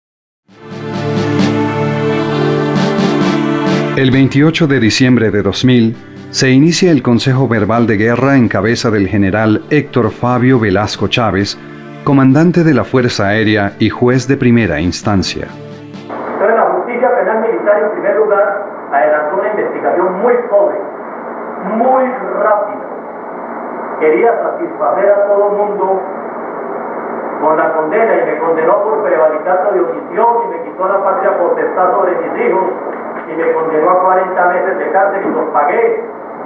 El 28 de diciembre de 2000 se inicia el Consejo Verbal de Guerra en cabeza del general Héctor Fabio Velasco Chávez, comandante de la Fuerza Aérea y juez de primera instancia. Entonces la justicia penal militar en primer lugar adelantó una investigación muy pobre, muy rápida. Quería satisfacer a todo el mundo con la condena y me condenó por prevaricato de omisión y me quitó la patria potestad sobre mis hijos y me condenó a 40 meses de cárcel y los pagué.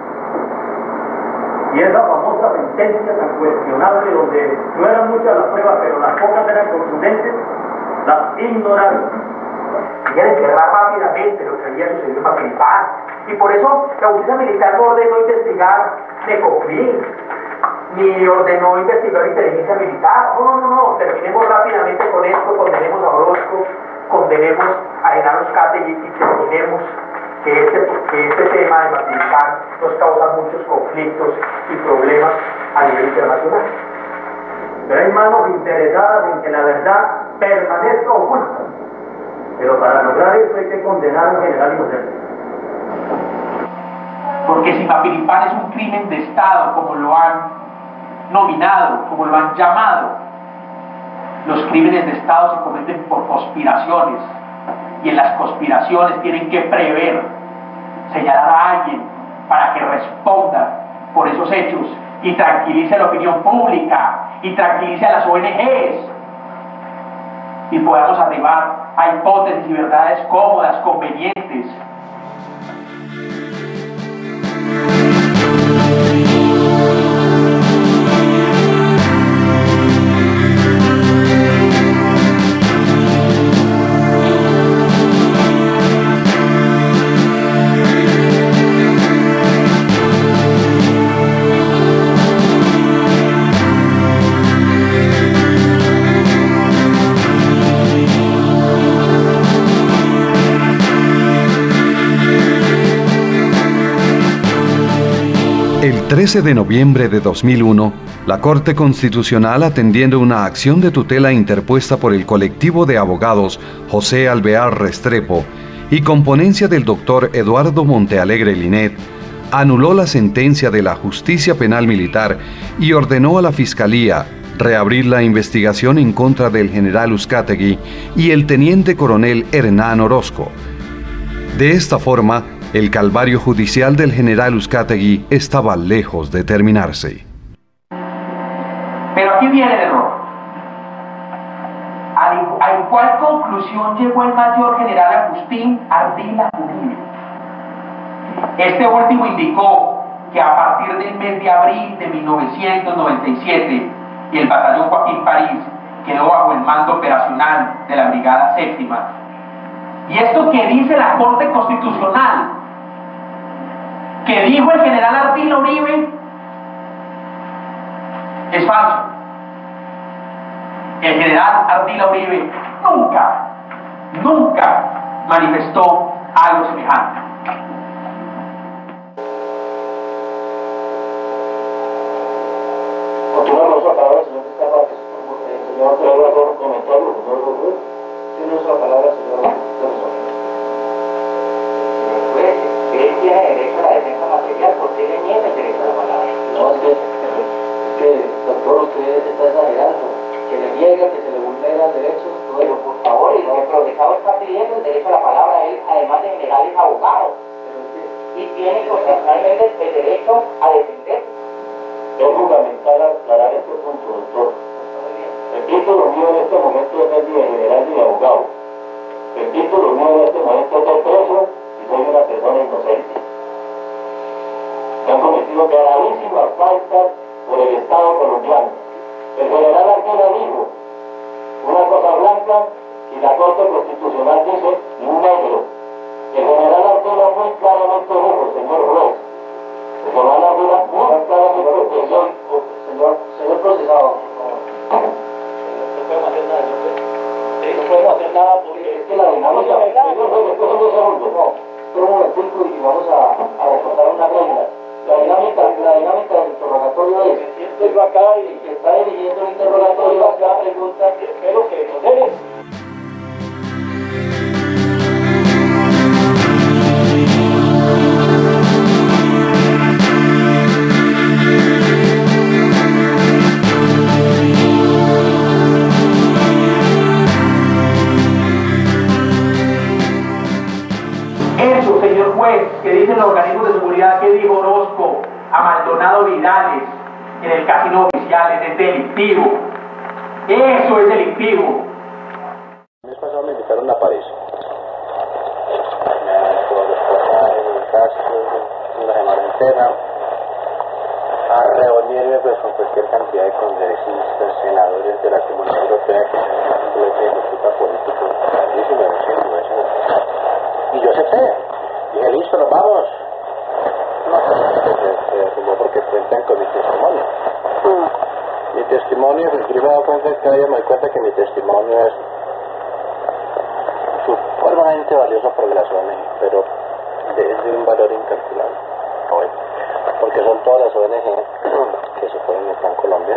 Y esa famosa sentencia tan cuestionable donde no eran muchas las pruebas pero las pocas eran contundentes, las ignoraron. Querían encerrar rápidamente lo que había sucedido en Mapiripán y por eso la justicia militar no ordenó investigar Necoflin ni ordenó investigar inteligencia militar. No, terminemos rápidamente con esto, condenemos a Orozco, condenemos a Hernán Uzcategui y terminemos que este tema de Mapiripán nos causa muchos conflictos y problemas a nivel internacional. Pero hay manos interesadas en que la verdad permanezca oculta. Pero para lograr eso hay que condenar a un general inocente. Porque si Mapiripán es un crimen de Estado, como lo han nominado, como lo han llamado, los crímenes de Estado se cometen por conspiraciones y en las conspiraciones tienen que prever, señalar a alguien para que responda por esos hechos y tranquilice a la opinión pública y tranquilice a las ONGs y podamos arribar a hipótesis y verdades cómodas, convenientes. El 13 de noviembre de 2001, la Corte Constitucional, atendiendo una acción de tutela interpuesta por el colectivo de abogados José Alvear Restrepo y con ponencia del doctor Eduardo Montealegre Linet, anuló la sentencia de la Justicia Penal Militar y ordenó a la Fiscalía reabrir la investigación en contra del general Uzcategui y el teniente coronel Hernán Orozco. De esta forma, el calvario judicial del general Uzcategui estaba lejos de terminarse. Pero aquí viene el error. ¿A cuál conclusión llegó el mayor general Agustín Ardila Uribe? Este último indicó que a partir del mes de abril de 1997 y el batallón Joaquín París quedó bajo el mando operacional de la Brigada Séptima. Y esto que dice la Corte Constitucional, que dijo el general Ardila Uribe, es falso. El general Ardila Uribe nunca manifestó algo semejante. Continuamos la palabra, señor Vázquez. Señor, ¿tiene algún comentario, señor Gómez? Tiene la palabra, señor Gómez. Pues, él tiene derecho a la defensa material, porque él niega el derecho a la palabra. No, es que, doctor, usted está exagerando. Que le niega, que se le vulneran derechos. Pero, por favor, el procesado está pidiendo el derecho a la palabra. Él, además de general, es abogado. Y tiene constitucionalmente el derecho a defenderse. Es fundamental aclarar este punto, doctor. El título mío en este momento no es ni de general ni de abogado. El título mío en este momento es de preso y soy una persona inocente. Se han cometido gravísimas faltas por el Estado colombiano. El general Ardila dijo una cosa blanca y la Corte Constitucional dice negro. El general Ardila muy claramente dijo, señor juez, el general Ardila muy claramente dijo, señor procesado, no podemos hacer nada, no podemos hacer nada porque es que la dinámica, un momentico y vamos a recordar una regla. La dinámica del interrogatorio es, estoy acá y el que está dirigiendo el interrogatorio acá pregunta, espero que nos dé. Eso, señor juez, que dicen los organismos de seguridad que dijo Orozco a Maldonado Vidales en el casino oficial, es delictivo. Eso es delictivo. El mes pasado me invitaron a París. Una semana entera a reunirme pues con cualquier cantidad de congresistas, senadores de la Comunidad Europea que tienen un bloque de disputa política grandísimo, y yo acepté. Dije, listo, nos vamos. No, se asumió porque cuentan con mi testimonio. Mi testimonio, pues yo me he dado cuenta, cada día me doy cuenta que mi testimonio es supremamente valioso para las ONG, pero es de un valor incalculable hoy, porque son todas las ONG que se fueron en Plan Colombia.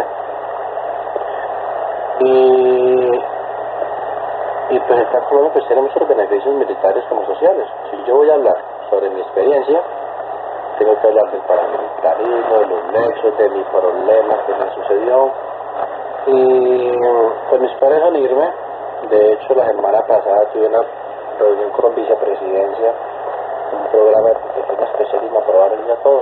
Y pues el Plan Colombia pues tiene muchos beneficios militares como sociales. Si yo voy a hablar sobre mi experiencia, tengo que hablar del paramilitarismo, de los nexos, de mi problema que me sucedió. Y pues mis padres al irme, de hecho la semana pasada tuve una reunión con vicepresidencia, un programa de forma especial y me aprobaron ya todo.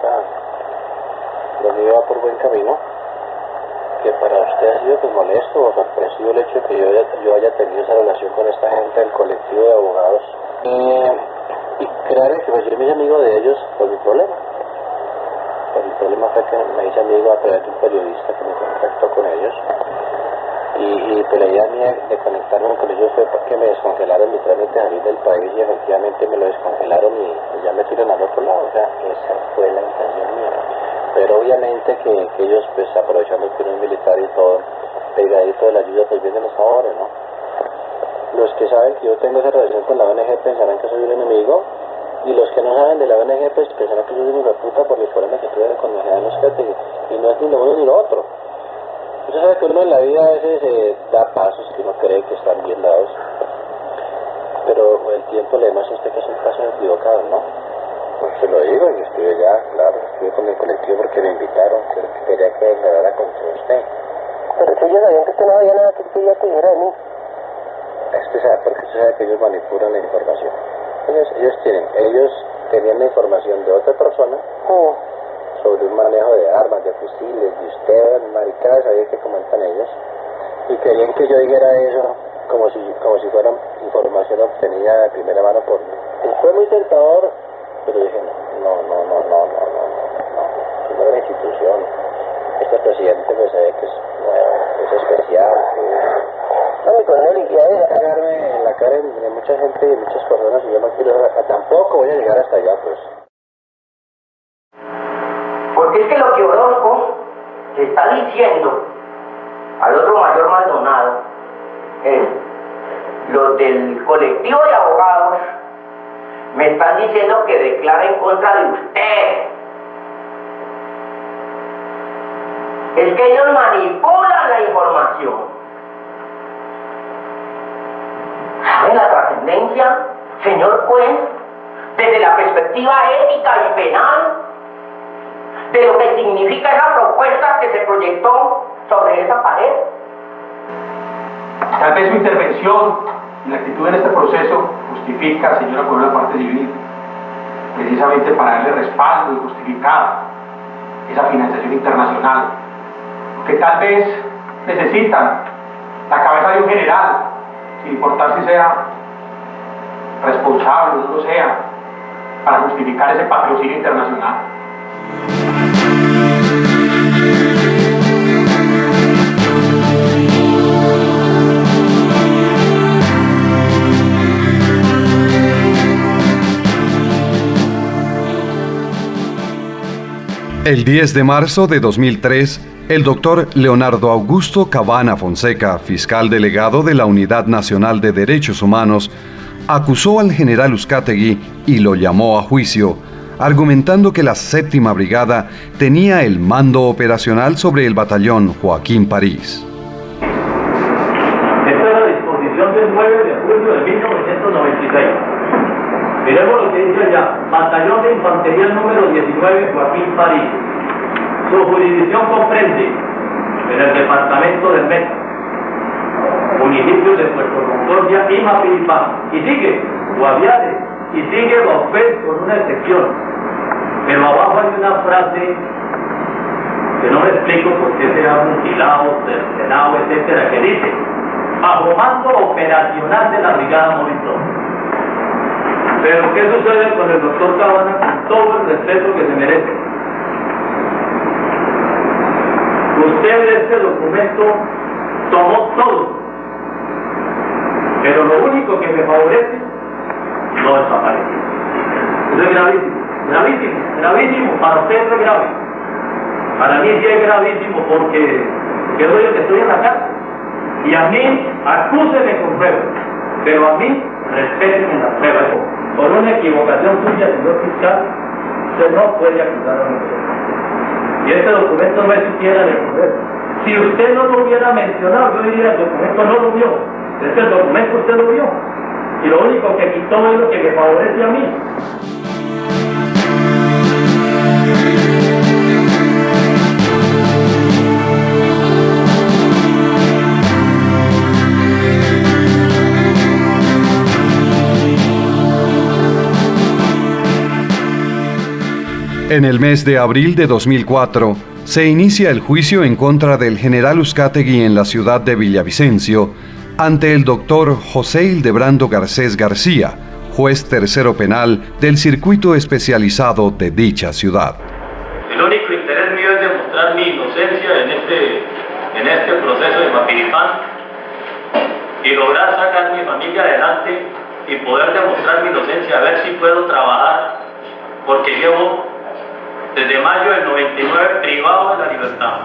Lo mío va por buen camino. Que para usted ha sido pues molesto o sorpresivo el hecho de que yo haya tenido esa relación con esta gente del colectivo de abogados. Y créanme que pues yo me hice amigo de ellos por mi problema. Pues mi problema fue que me hice amigo a través de un periodista que me contactó con ellos. Y pues la idea mía de conectarme con ellos fue porque me descongelaron mi trámite de salir del país y efectivamente me lo descongelaron y ya me tiran al otro lado. O sea, esa fue la intención mía. Pero obviamente que ellos pues aprovechando que uno es militar y todo, pegadito de la ayuda pues vienen hasta ahora, ¿no? Los que saben que yo tengo esa relación con la ONG pensarán que soy un enemigo, y los que no saben de la ONG pues pensarán que yo soy un hijo de puta por el problema que tuve con mi general Oscate, y no es ni lo uno ni lo otro. Usted sabe que uno en la vida a veces da pasos que uno cree que están bien dados, pero el tiempo le demuestra a usted que son pasos equivocados, ¿no? Pues se lo digo, y estuve allá, claro, estuve con el colectivo porque me invitaron, que quería que declarara contra usted. Pero que ellos sabían que usted no había nada que yo te dijera de mí. Usted sabe, porque usted sabe que ellos manipulan la información. Ellos tenían la información de otra persona sobre un manejo de armas, de fusiles, de usted, maricadas, sabía que comentan ellos, y querían que yo dijera eso como si fuera información obtenida de primera mano por mí. Y fue muy tentador, pero dije no, es una gran institución. Este presidente pues sabe que es nuevo, es especial, no, mi coronel, y hay que cagarme en la cara de mucha gente y muchas personas, y yo no quiero, tampoco voy a llegar hasta allá, pues. Porque es que lo que Orozco le está diciendo al otro mayor Maldonado es, los del colectivo de abogados me están diciendo que declare en contra de usted. Es que ellos manipulan la información. ¿Sabe la trascendencia, señor juez, desde la perspectiva ética y penal, de lo que significa esa propuesta que se proyectó sobre esa pared? Tal vez su intervención y la actitud en este proceso justifica, señora Corona Parte Civil, precisamente para darle respaldo y justificar esa financiación internacional, que tal vez necesitan la cabeza de un general, sin importar si sea responsable o no lo sea, para justificar ese patrocinio internacional. El 10 de marzo de 2003, el doctor Leonardo Augusto Cabana Fonseca, fiscal delegado de la Unidad Nacional de Derechos Humanos, acusó al general Uzcategui y lo llamó a juicio, argumentando que la 7ª Brigada tenía el mando operacional sobre el batallón Joaquín París. Esta es la disposición del 9 de julio de 1996. Miremos lo que dice allá. Batallón de Infantería número 19, Joaquín París. Su jurisdicción comprende en el departamento del Meta, municipios de Puerto Concordia y Mapiripán. Y sigue Guaviare, y sigue Baufer con una excepción. Pero abajo hay una frase que no me explico por qué será mutilado, cercenado, etcétera, que dice: bajo mando operacional de la Brigada Moritón. Pero ¿qué sucede con el doctor Cabana, con todo el respeto que se merece? Usted este documento tomó todo, pero lo único que me favorece no desapareció. Eso es gravísimo, gravísimo, gravísimo. Para usted es grave. Para mí sí es gravísimo porque yo soy el que estoy en la cárcel. Y a mí, acúseme con pruebas, pero a mí, respétenme las pruebas. Por una equivocación suya, señor fiscal, usted no puede acusar a nosotros. Y este documento no es siquiera de poder. Si usted no lo hubiera mencionado, yo diría: el documento no lo vio. Es que el documento usted lo vio. Y lo único que quitó es lo que me favorece a mí. En el mes de abril de 2004, se inicia el juicio en contra del general Uzcategui en la ciudad de Villavicencio, ante el doctor José Hildebrando Garcés García, juez tercero penal del circuito especializado de dicha ciudad. El único interés mío es demostrar mi inocencia en este proceso de Mapiripán y lograr sacar a mi familia adelante y poder demostrar mi inocencia, a ver si puedo trabajar, porque llevo desde mayo del 99 privado de la libertad.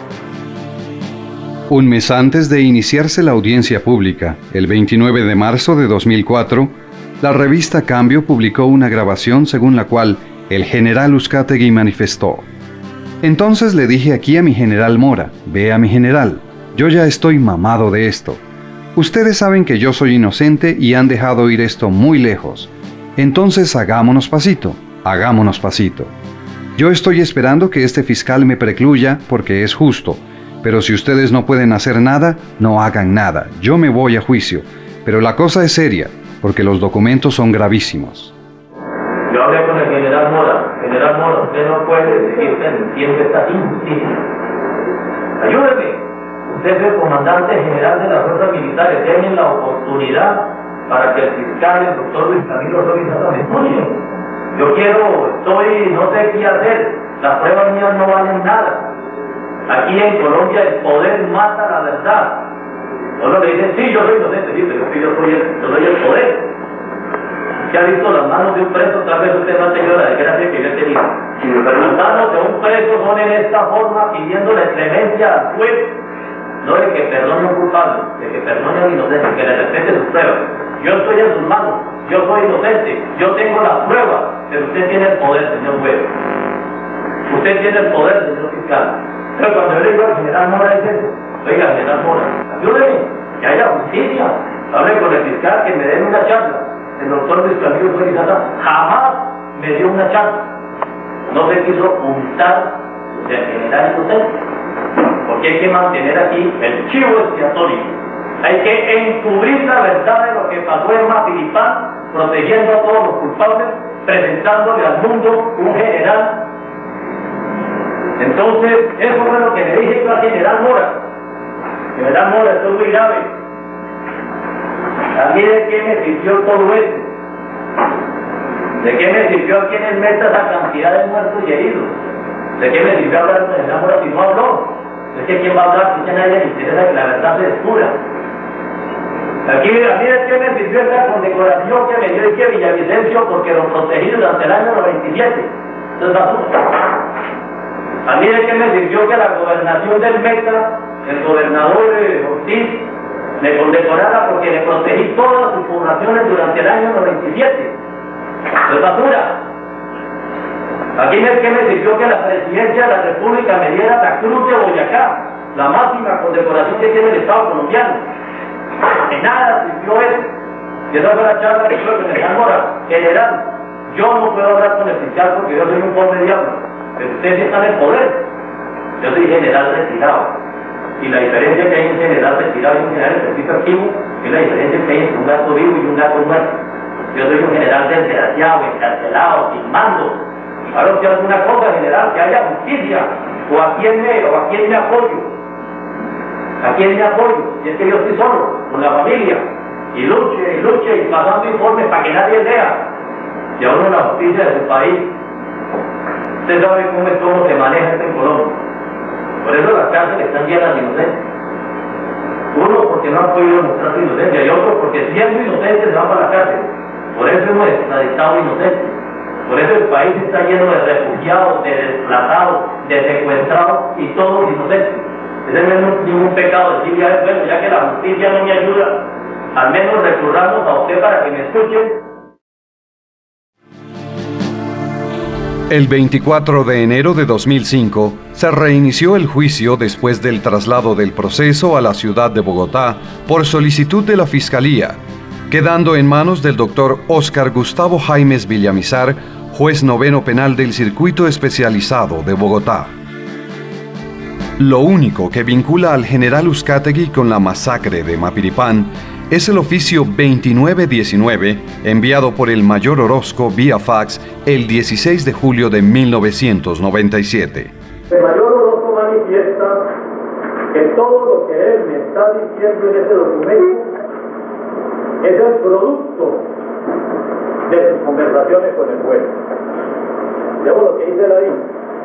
Un mes antes de iniciarse la audiencia pública, el 29 de marzo de 2004, la revista Cambio publicó una grabación según la cual el general Uzcategui manifestó: entonces le dije aquí a mi general Mora: vea mi general, yo ya estoy mamado de esto. Ustedes saben que yo soy inocente y han dejado ir esto muy lejos. Entonces hagámonos pasito, hagámonos pasito. Yo estoy esperando que este fiscal me precluya porque es justo, pero si ustedes no pueden hacer nada, no hagan nada. Yo me voy a juicio, pero la cosa es seria, porque los documentos son gravísimos. Yo hablé con el general Mora. General Mora, usted no puede seguir permitiendo esta injusticia. Ayúdeme. Usted es el comandante general de las fuerzas militares. Denme la oportunidad para que el fiscal, el doctor Luis Camilo Rovizato, me escuche. Yo no sé qué hacer. Las pruebas mías no valen nada. Aquí en Colombia el poder mata la verdad. Uno le dice: sí, yo soy inocente, sí, pero yo soy el poder. ¿Se ha visto las manos de un preso? Tal vez usted no ha tenido la desgracia que yo he tenido. Pero las manos de un preso son en esta forma, pidiéndole clemencia al juez, no de que perdone a un culpable, de que perdone a un inocente, que le respete sus pruebas. Yo estoy en sus manos, yo soy inocente, yo tengo las pruebas, pero usted tiene el poder, señor juez. Usted tiene el poder, señor fiscal. Pero cuando yo le digo al general Mora, dice: oiga, general Mora, ayúdeme, que haya justicia. Hable con el fiscal, que me den una charla. El doctor Luis Camilo Rovizato jamás me dio una charla. No se quiso ocultar del general inocente, porque hay que mantener aquí el chivo expiatorio. Hay que encubrir la verdad de lo que pasó en Mapiripán, protegiendo a todos los culpables, presentándole al mundo un general. Entonces, eso fue lo que le dije yo al general Mora. General Mora, esto es muy grave. ¿A mí de qué me sirvió todo esto? ¿De qué me sirvió aquí en el Meta esa cantidad de muertos y heridos? ¿De qué me sirvió hablar con el general Mora si no habló? Es que ¿quién va a hablar si a nadie le interesa que la verdad se descubra? Aquí, a mí de qué me sirvió esta condecoración que me dio aquí Villavicencio porque lo protegí durante el año 97. Entonces, basura. A mí es que me sirvió que la gobernación del Meta, el gobernador Ortiz, me condecorara porque le protegí todas sus poblaciones durante el año 97. Es basura. Aquí es que me sirvió que la presidencia de la República me diera la Cruz de Boyacá, la máxima condecoración que tiene el Estado colombiano. De nada sirvió eso. Y esa fue la charla que tuve con el general Mora. General, yo no puedo hablar con el fiscal porque yo soy un pobre diablo, pero usted sí está en el poder. Yo soy general retirado. Y la diferencia que hay en un general retirado y un general de servicio activo es la diferencia que hay entre un gato vivo y un gato muerto. Yo soy un general desgraciado, encarcelado, sin mando. Ahora usted hace una cosa, general, que haya justicia, o a quién me apoyo. ¿A quién me apoyo? Y es que yo estoy solo, con la familia, y luche, y pasando informes para que nadie lea. Y ahora la justicia de su país. Usted sabe cómo se maneja esto en Colombia. Por eso las cárceles están llenas de inocentes. Uno porque no han podido demostrar su inocencia, y otro porque siendo inocentes se van para la cárcel. Por eso hemos extraditado inocentes. Por eso el país está lleno de refugiados, de desplazados, de secuestrados y todos inocentes. Ese no es ningún pecado decir, bueno, ya que la justicia no me ayuda, al menos recurramos a usted para que me escuchen. El 24 de enero de 2005 se reinició el juicio después del traslado del proceso a la ciudad de Bogotá por solicitud de la Fiscalía, quedando en manos del doctor Óscar Gustavo Jaimes Villamizar, juez noveno penal del Circuito Especializado de Bogotá. Lo único que vincula al general Uzcategui con la masacre de Mapiripán es el oficio 2919 enviado por el mayor Orozco vía fax el 16 de julio de 1997. El mayor Orozco manifiesta que todo lo que él me está diciendo en ese documento es el producto de sus conversaciones con el juez. Veamos lo que dice él ahí.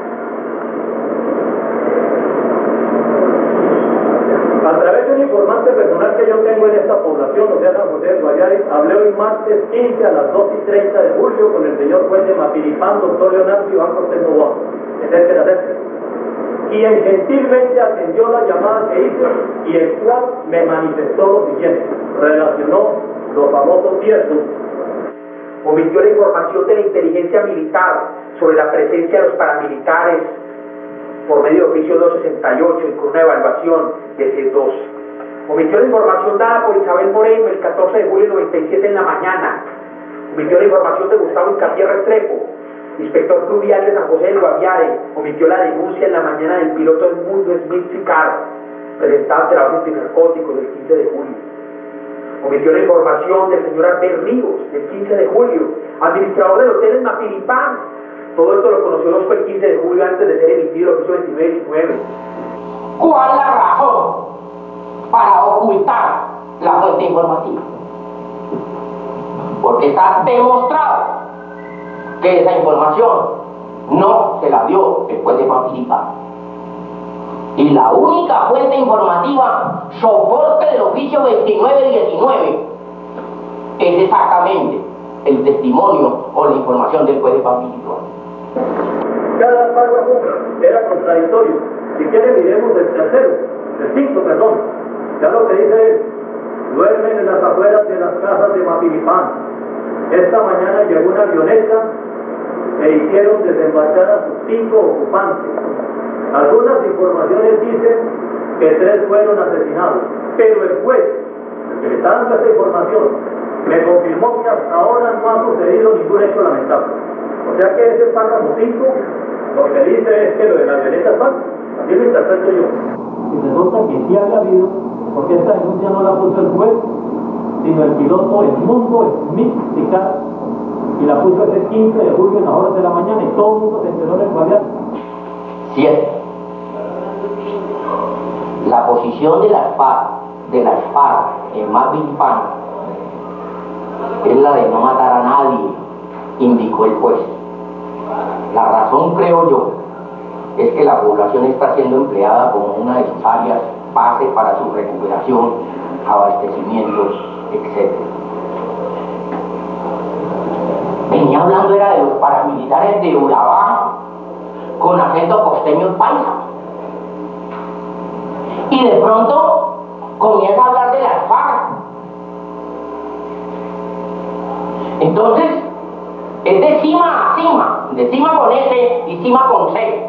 A través de un informante personal que yo tengo en esta población, o sea, San José del Guayares, hablé hoy martes 15 a las 2:30 de julio con el señor juez de Mapiripán, doctor Leonardo Iván Cortés Novoa, etcétera, etcétera, quien gentilmente atendió la llamada que hice y el cual me manifestó lo siguiente, relacionó los famosos 10 puntos. Omitió la información de la inteligencia militar sobre la presencia de los paramilitares por medio de oficio 268 y con una evaluación de C2. Omitió la información dada por Isabel Moreno el 14 de julio del 97 en la mañana. Omitió la información de Gustavo Incapié Restrepo, inspector fluvial de San José del Guaviare. Omitió la denuncia en la mañana del piloto del Mundo Smith Sicar, presentado ante la orden de narcóticos del 15 de julio. Omitió la información del señor Albert Ríos del 15 de julio, administrador del hotel en Mapiripán. Todo esto lo conoció Orozco el 15 de julio antes de ser emitido el oficio 2919. ¿Cuál es la razón para ocultar la fuente informativa? Porque está demostrado que esa información no se la dio el juez de Mapiripán. Y la única fuente informativa, soporte del oficio 2919, es exactamente el testimonio o la información del juez de Mapiripán. Cada párrafo era contradictorio. Si quieren miremos el tercero, el 5, perdón. Ya lo que dice él, duermen en las afueras de las casas de Mapiripán. Esta mañana llegó una avioneta e hicieron desembarcar a sus 5 ocupantes. Algunas informaciones dicen que 3 fueron asesinados, pero el juez, el que le está dando esta información, me confirmó que hasta ahora no ha sucedido ningún hecho lamentable. O sea que ese párrafo 5 lo que dice es que lo de la avioneta es falso. Así lo interpreto yo. Y resulta que sí había habido, porque esta denuncia no la puso el juez, sino el piloto El Mundo Smith Sicar, y la puso ese 15 de julio en las horas de la mañana y todo el mundo se enteró del Guaviare. Cierto. La posición de las FARC en Mapiripán es la de no matar a nadie, indicó el juez. La razón, creo yo, es que la población está siendo empleada como una de sus áreas base para su recuperación, abastecimientos, etc. Venía hablando era de los paramilitares de Urabá, con acento costeño paisa. Y de pronto comienza a hablar de las FARC. Entonces, es de cima a cima, de cima con S y cima con C.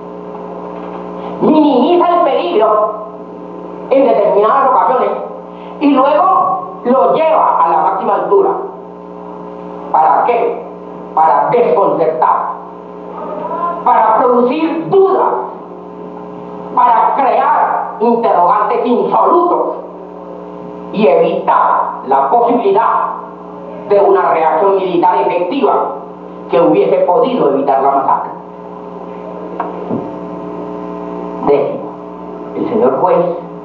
Minimiza el peligro en determinadas ocasiones y luego lo lleva a la máxima altura. ¿Para qué? Para desconcertar, para producir dudas, para crear interrogantes insolutos y evitar la posibilidad de una reacción militar efectiva que hubiese podido evitar la masacre. Décimo, el señor juez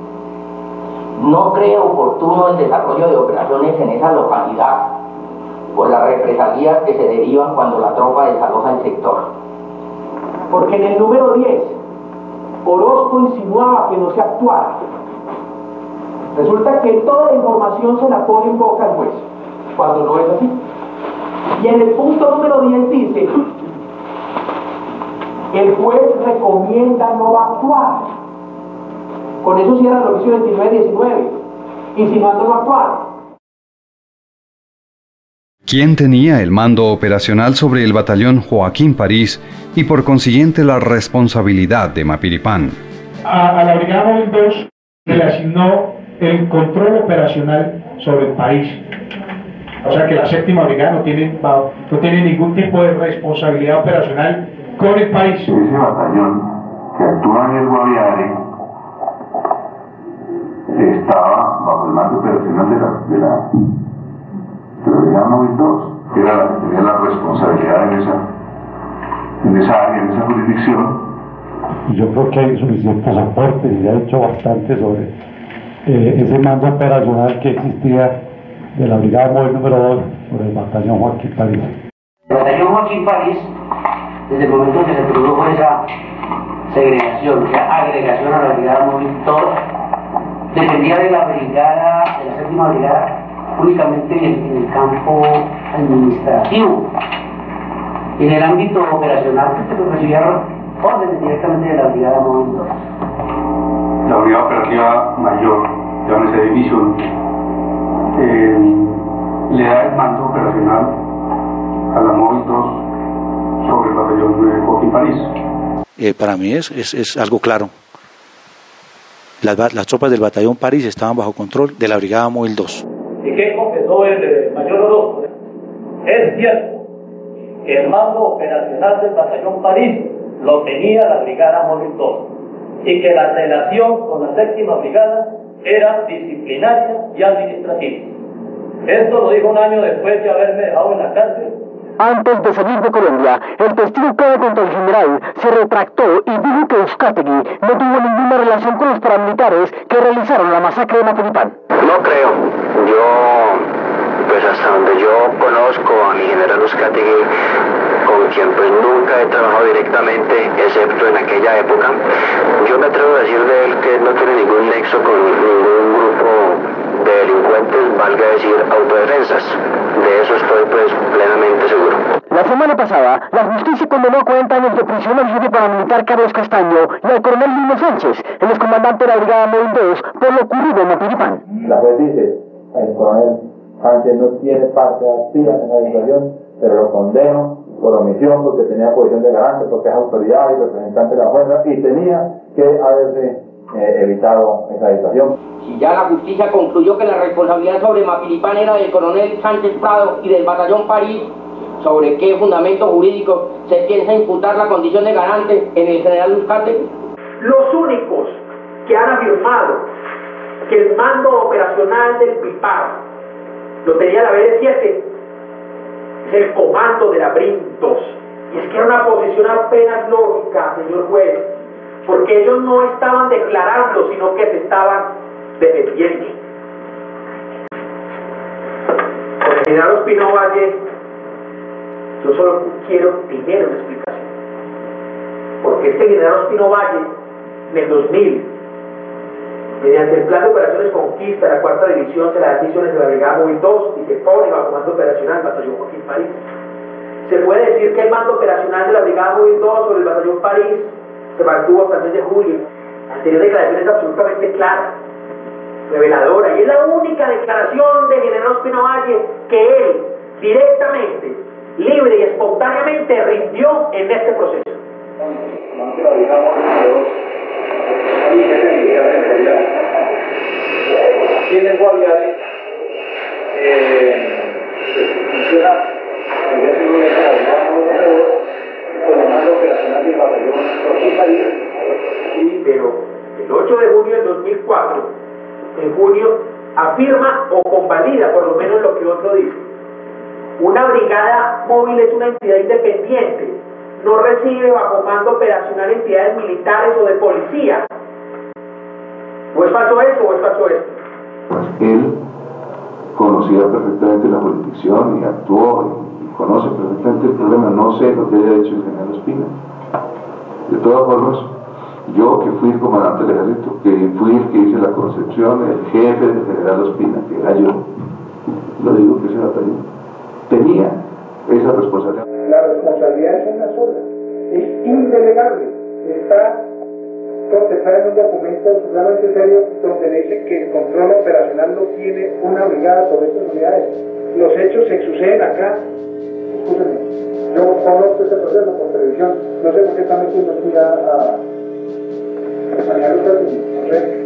no cree oportuno el desarrollo de operaciones en esa localidad por las represalias que se derivan cuando la tropa desaloja el sector. Porque en el número 10, Orozco insinuaba que no se actuara. Resulta que toda la información se la pone en boca al juez, cuando no es así. Y en el punto número 10 dice, el juez recomienda no actuar. Con eso cierra el oficio 29-19, insinuando no actuar. ¿Quién tenía el mando operacional sobre el batallón Joaquín París y por consiguiente la responsabilidad de Mapiripán? A la Brigada Móvil 2 se le asignó el control operacional sobre el país. O sea que la séptima brigada no tiene ningún tipo de responsabilidad operacional con el país. Ese batallón que actúa en el Guaviare estaba bajo el mando operacional de la Brigada Móvil 2, que era la que tenía la responsabilidad en esa área, en esa jurisdicción. Yo creo que hay suficientes aportes y ha hecho bastante sobre ese mando operacional que existía de la Brigada Móvil número 2 por el batallón Joaquín París. El batallón Joaquín París, desde el momento en que se produjo esa segregación, esa agregación a la Brigada Móvil 2, dependía de la brigada, de la séptima brigada, únicamente en el campo administrativo. En el ámbito operacional, se recibieron órdenes directamente de la Brigada Móvil 2. La Brigada Operativa Mayor, llámese división, le da el mando operacional a la Móvil 2 sobre el batallón Joaquín París. Para mí es algo claro. Las tropas del batallón París estaban bajo control de la Brigada Móvil 2. ¿Y qué confesó el mayor Orozco? Es cierto que el mando operacional del batallón París lo tenía la Brigada Móvil 2 y que la relación con la séptima brigada era disciplinaria y administrativa. Esto lo dijo un año después de haberme dejado en la cárcel. Antes de salir de Colombia, el testigo que contra el general se retractó y dijo que Uzcategui no tuvo ninguna relación con los paramilitares que realizaron la masacre de Mapiripán. No creo. Pues hasta donde yo conozco a mi general Uzcategui, con quien pues nunca he trabajado directamente, excepto en aquella época, yo me atrevo a decir de él que no tiene ningún nexo con ningún grupo de delincuentes, valga decir autodefensas. De eso estoy pues plenamente seguro. La semana pasada, la justicia condenó a 40 años de prisión al jefe paramilitar Carlos Castaño y al coronel Lino Sánchez, el excomandante de la Brigada Móvil 2, por lo ocurrido en Mapiripán. La juez dice, el coronel Sánchez no tiene parte activa en esa situación, pero lo condeno por omisión porque tenía posición de garante, porque es autoridad y representante de la fuerza y tenía que haberse evitado esa situación. Si ya la justicia concluyó que la responsabilidad sobre Mapiripán era del coronel Sánchez Prado y del batallón París, ¿sobre qué fundamento jurídico se piensa imputar la condición de garante en el general Uzcategui? Los únicos que han afirmado que el mando operacional del PIPAR lo tenía la BD7 es el comando de la BRIN 2. Y es que era una posición apenas lógica, señor juez, porque ellos no estaban declarando, sino que se estaban defendiendo. Con el general Ospino Valle, yo solo quiero primero una explicación. Porque este general Ospino Valle, en el 2000, mediante el plan de operaciones Conquista, la 4ª división se le da misiones de la Brigada Móvil 2 y se pone bajo mando operacional el batallón Joaquín París. Se puede decir que el mando operacional de la Brigada Móvil 2 sobre el batallón París país se mantuvo hasta el mes de julio. La anterior declaración es absolutamente clara, reveladora, y es la única declaración del general Ospina Valle que él directamente, libre y espontáneamente rindió en este proceso. Tienen Guaviare, funciona en ese momento con el mando operacional del batallón Torquiparí. Sí, pero el 8 de junio del 2004, en junio, afirma o convalida por lo menos lo que otro dice. Una brigada móvil es una entidad independiente, no recibe bajo mando operacional entidades militares o de policía. ¿O es falso esto o es falso esto? Pues él conocía perfectamente la jurisdicción y actuó y conoce perfectamente el problema. No sé lo que haya hecho el general Ospina. De todas formas, yo que fui comandante del ejército, que fui el que hice la concepción, el jefe del general Ospina, que era yo, lo digo que ese batallón tenía esa responsabilidad. La responsabilidad es una sola, es indelegable, está contemplada en un documento absolutamente serio donde dice que el control operacional no tiene una brigada sobre estas unidades. Los hechos se suceden acá. Escúcheme, yo conozco este proceso por televisión, no sé por qué está metiendo aquí a manejar los datos, no sé.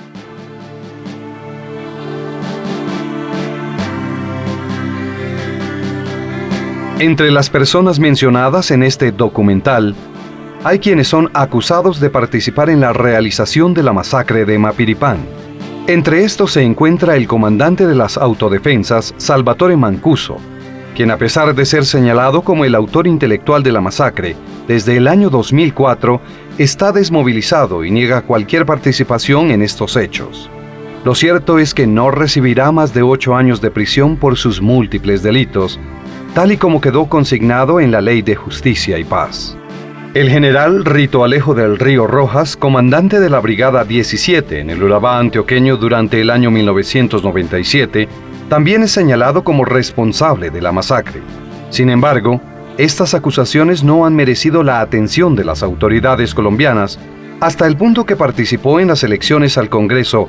Entre las personas mencionadas en este documental, hay quienes son acusados de participar en la realización de la masacre de Mapiripán. Entre estos se encuentra el comandante de las autodefensas, Salvatore Mancuso, quien a pesar de ser señalado como el autor intelectual de la masacre, desde el año 2004 está desmovilizado y niega cualquier participación en estos hechos. Lo cierto es que no recibirá más de 8 años de prisión por sus múltiples delitos, tal y como quedó consignado en la Ley de Justicia y Paz. El general Rito Alejo del Río Rojas, comandante de la Brigada 17 en el Urabá antioqueño durante el año 1997, también es señalado como responsable de la masacre. Sin embargo, estas acusaciones no han merecido la atención de las autoridades colombianas hasta el punto que participó en las elecciones al Congreso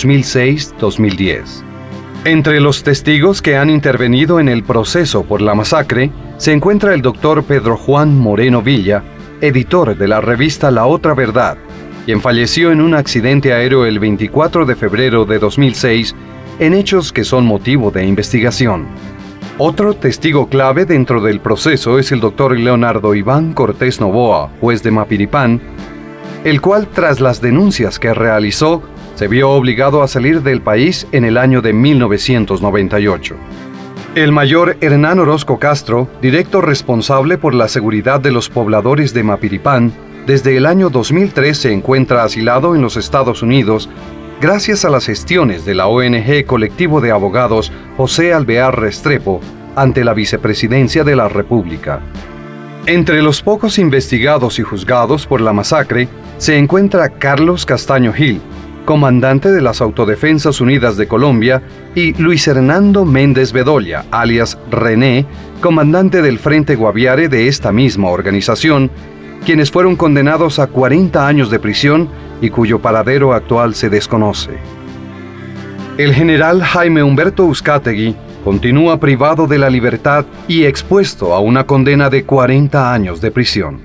2006-2010. Entre los testigos que han intervenido en el proceso por la masacre se encuentra el doctor Pedro Juan Moreno Villa, editor de la revista La Otra Verdad, quien falleció en un accidente aéreo el 24 de febrero de 2006 en hechos que son motivo de investigación. Otro testigo clave dentro del proceso es el doctor Leonardo Iván Cortés Novoa, juez de Mapiripán, el cual tras las denuncias que realizó se vio obligado a salir del país en el año de 1998. El mayor Hernán Orozco Castro, directo responsable por la seguridad de los pobladores de Mapiripán, desde el año 2003 se encuentra asilado en los Estados Unidos gracias a las gestiones de la ONG Colectivo de Abogados José Alvear Restrepo ante la Vicepresidencia de la República. Entre los pocos investigados y juzgados por la masacre se encuentra Carlos Castaño Gil, comandante de las Autodefensas Unidas de Colombia, y Luis Hernando Méndez Bedoya, alias René, comandante del Frente Guaviare de esta misma organización, quienes fueron condenados a 40 años de prisión y cuyo paradero actual se desconoce. El general Jaime Humberto Uzcategui continúa privado de la libertad y expuesto a una condena de 40 años de prisión.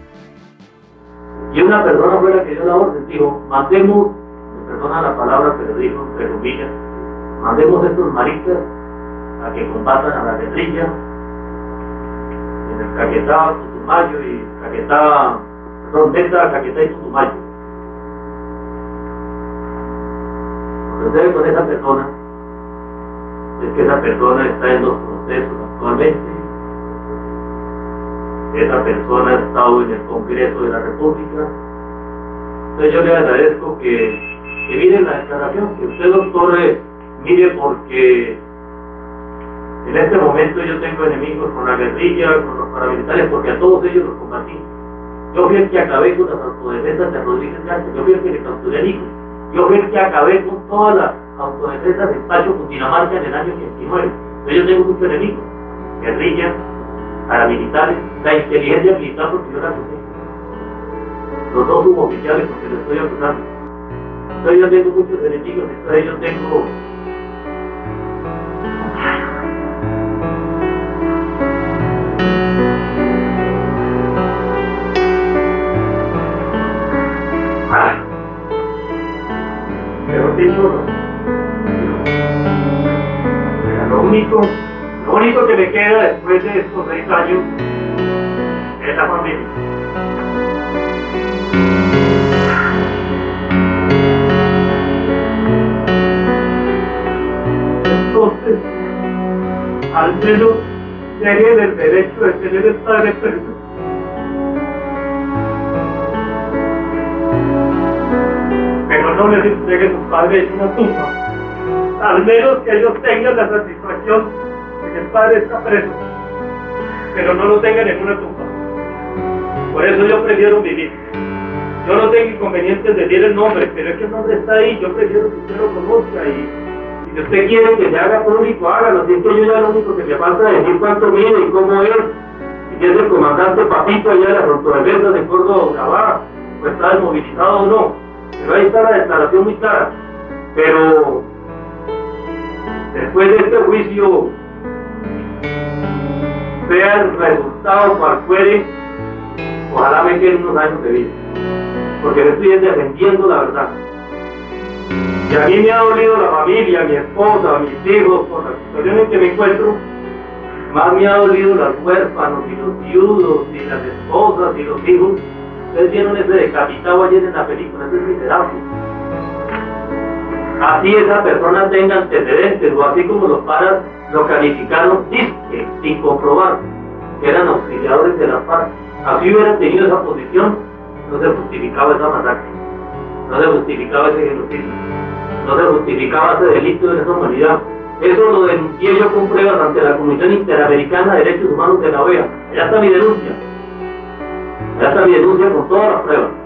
Y una persona fue la que dio la orden, dijo, mandemos, me perdona la palabra, pero dijo, entre comillas, mandemos a estos maricas a que combatan a la guerrilla en el Caquetá, Putumayo y Caquetá, perdón, Meta, Caquetá y Putumayo. Lo que sucede con esa persona es que esa persona está en los procesos actualmente. Esa persona ha estado en el Congreso de la República. Entonces yo le agradezco que mire la declaración, que usted, doctor, mire, porque en este momento yo tengo enemigos con la guerrilla, con los paramilitares, porque a todos ellos los combatí. Yo fui el que acabé con las autodefensas de Rodríguez Garza, yo fui el que le capturé a Nico, yo fui el que acabé con todas las autodefensas de Pacho, Cundinamarca en el año 89. Entonces yo tengo muchos enemigos, guerrilla, paramilitares, la inteligencia militar, porque yo la tuve. los dos suboficiales porque les estoy acusando. Entonces yo tengo muchos enemigos, entonces yo tengo... Mejor dicho, lo único que me queda después de estos 6 años es la familia. Entonces, al menos dejen el derecho de tener el padre perdido. Pero no les entreguen sus padres una tumba. Al menos que ellos tengan la satisfacción de que el padre está preso, pero no lo tengan en una tumba. Por eso yo prefiero vivir. Yo no tengo inconveniente en decir el nombre, pero es que el nombre está ahí, yo prefiero que usted lo conozca y si usted quiere que se haga público, hágalo. Si es que yo ya lo único que me falta es decir cuánto mide y cómo es, y si es el comandante Papito allá de las autodefensas de Córdoba, Urabá, o está desmovilizado o no. Pero ahí está la declaración muy clara. Pero después de este juicio, sea el resultado cual fuere, ojalá me queden unos años de vida, porque le estoy defendiendo la verdad. Y a mí me ha dolido la familia, mi esposa, mis hijos, por la situación en que me encuentro. Más me ha dolido los huérfanos y los viudos y las esposas y los hijos. Ustedes vieron ese decapitado ayer en la película, ese es miserable. Así esa persona tenga antecedentes, o así como los paras lo calificaron, disque, sin comprobar, que eran auxiliadores de la FARC. Así hubieran tenido esa posición, no se justificaba esa masacre, no se justificaba ese genocidio, no se justificaba ese delito de lesa humanidad. Eso lo denuncié yo con pruebas ante la Comisión Interamericana de Derechos Humanos de la OEA. Allá está mi denuncia. Ya está mi denuncia con todas las pruebas.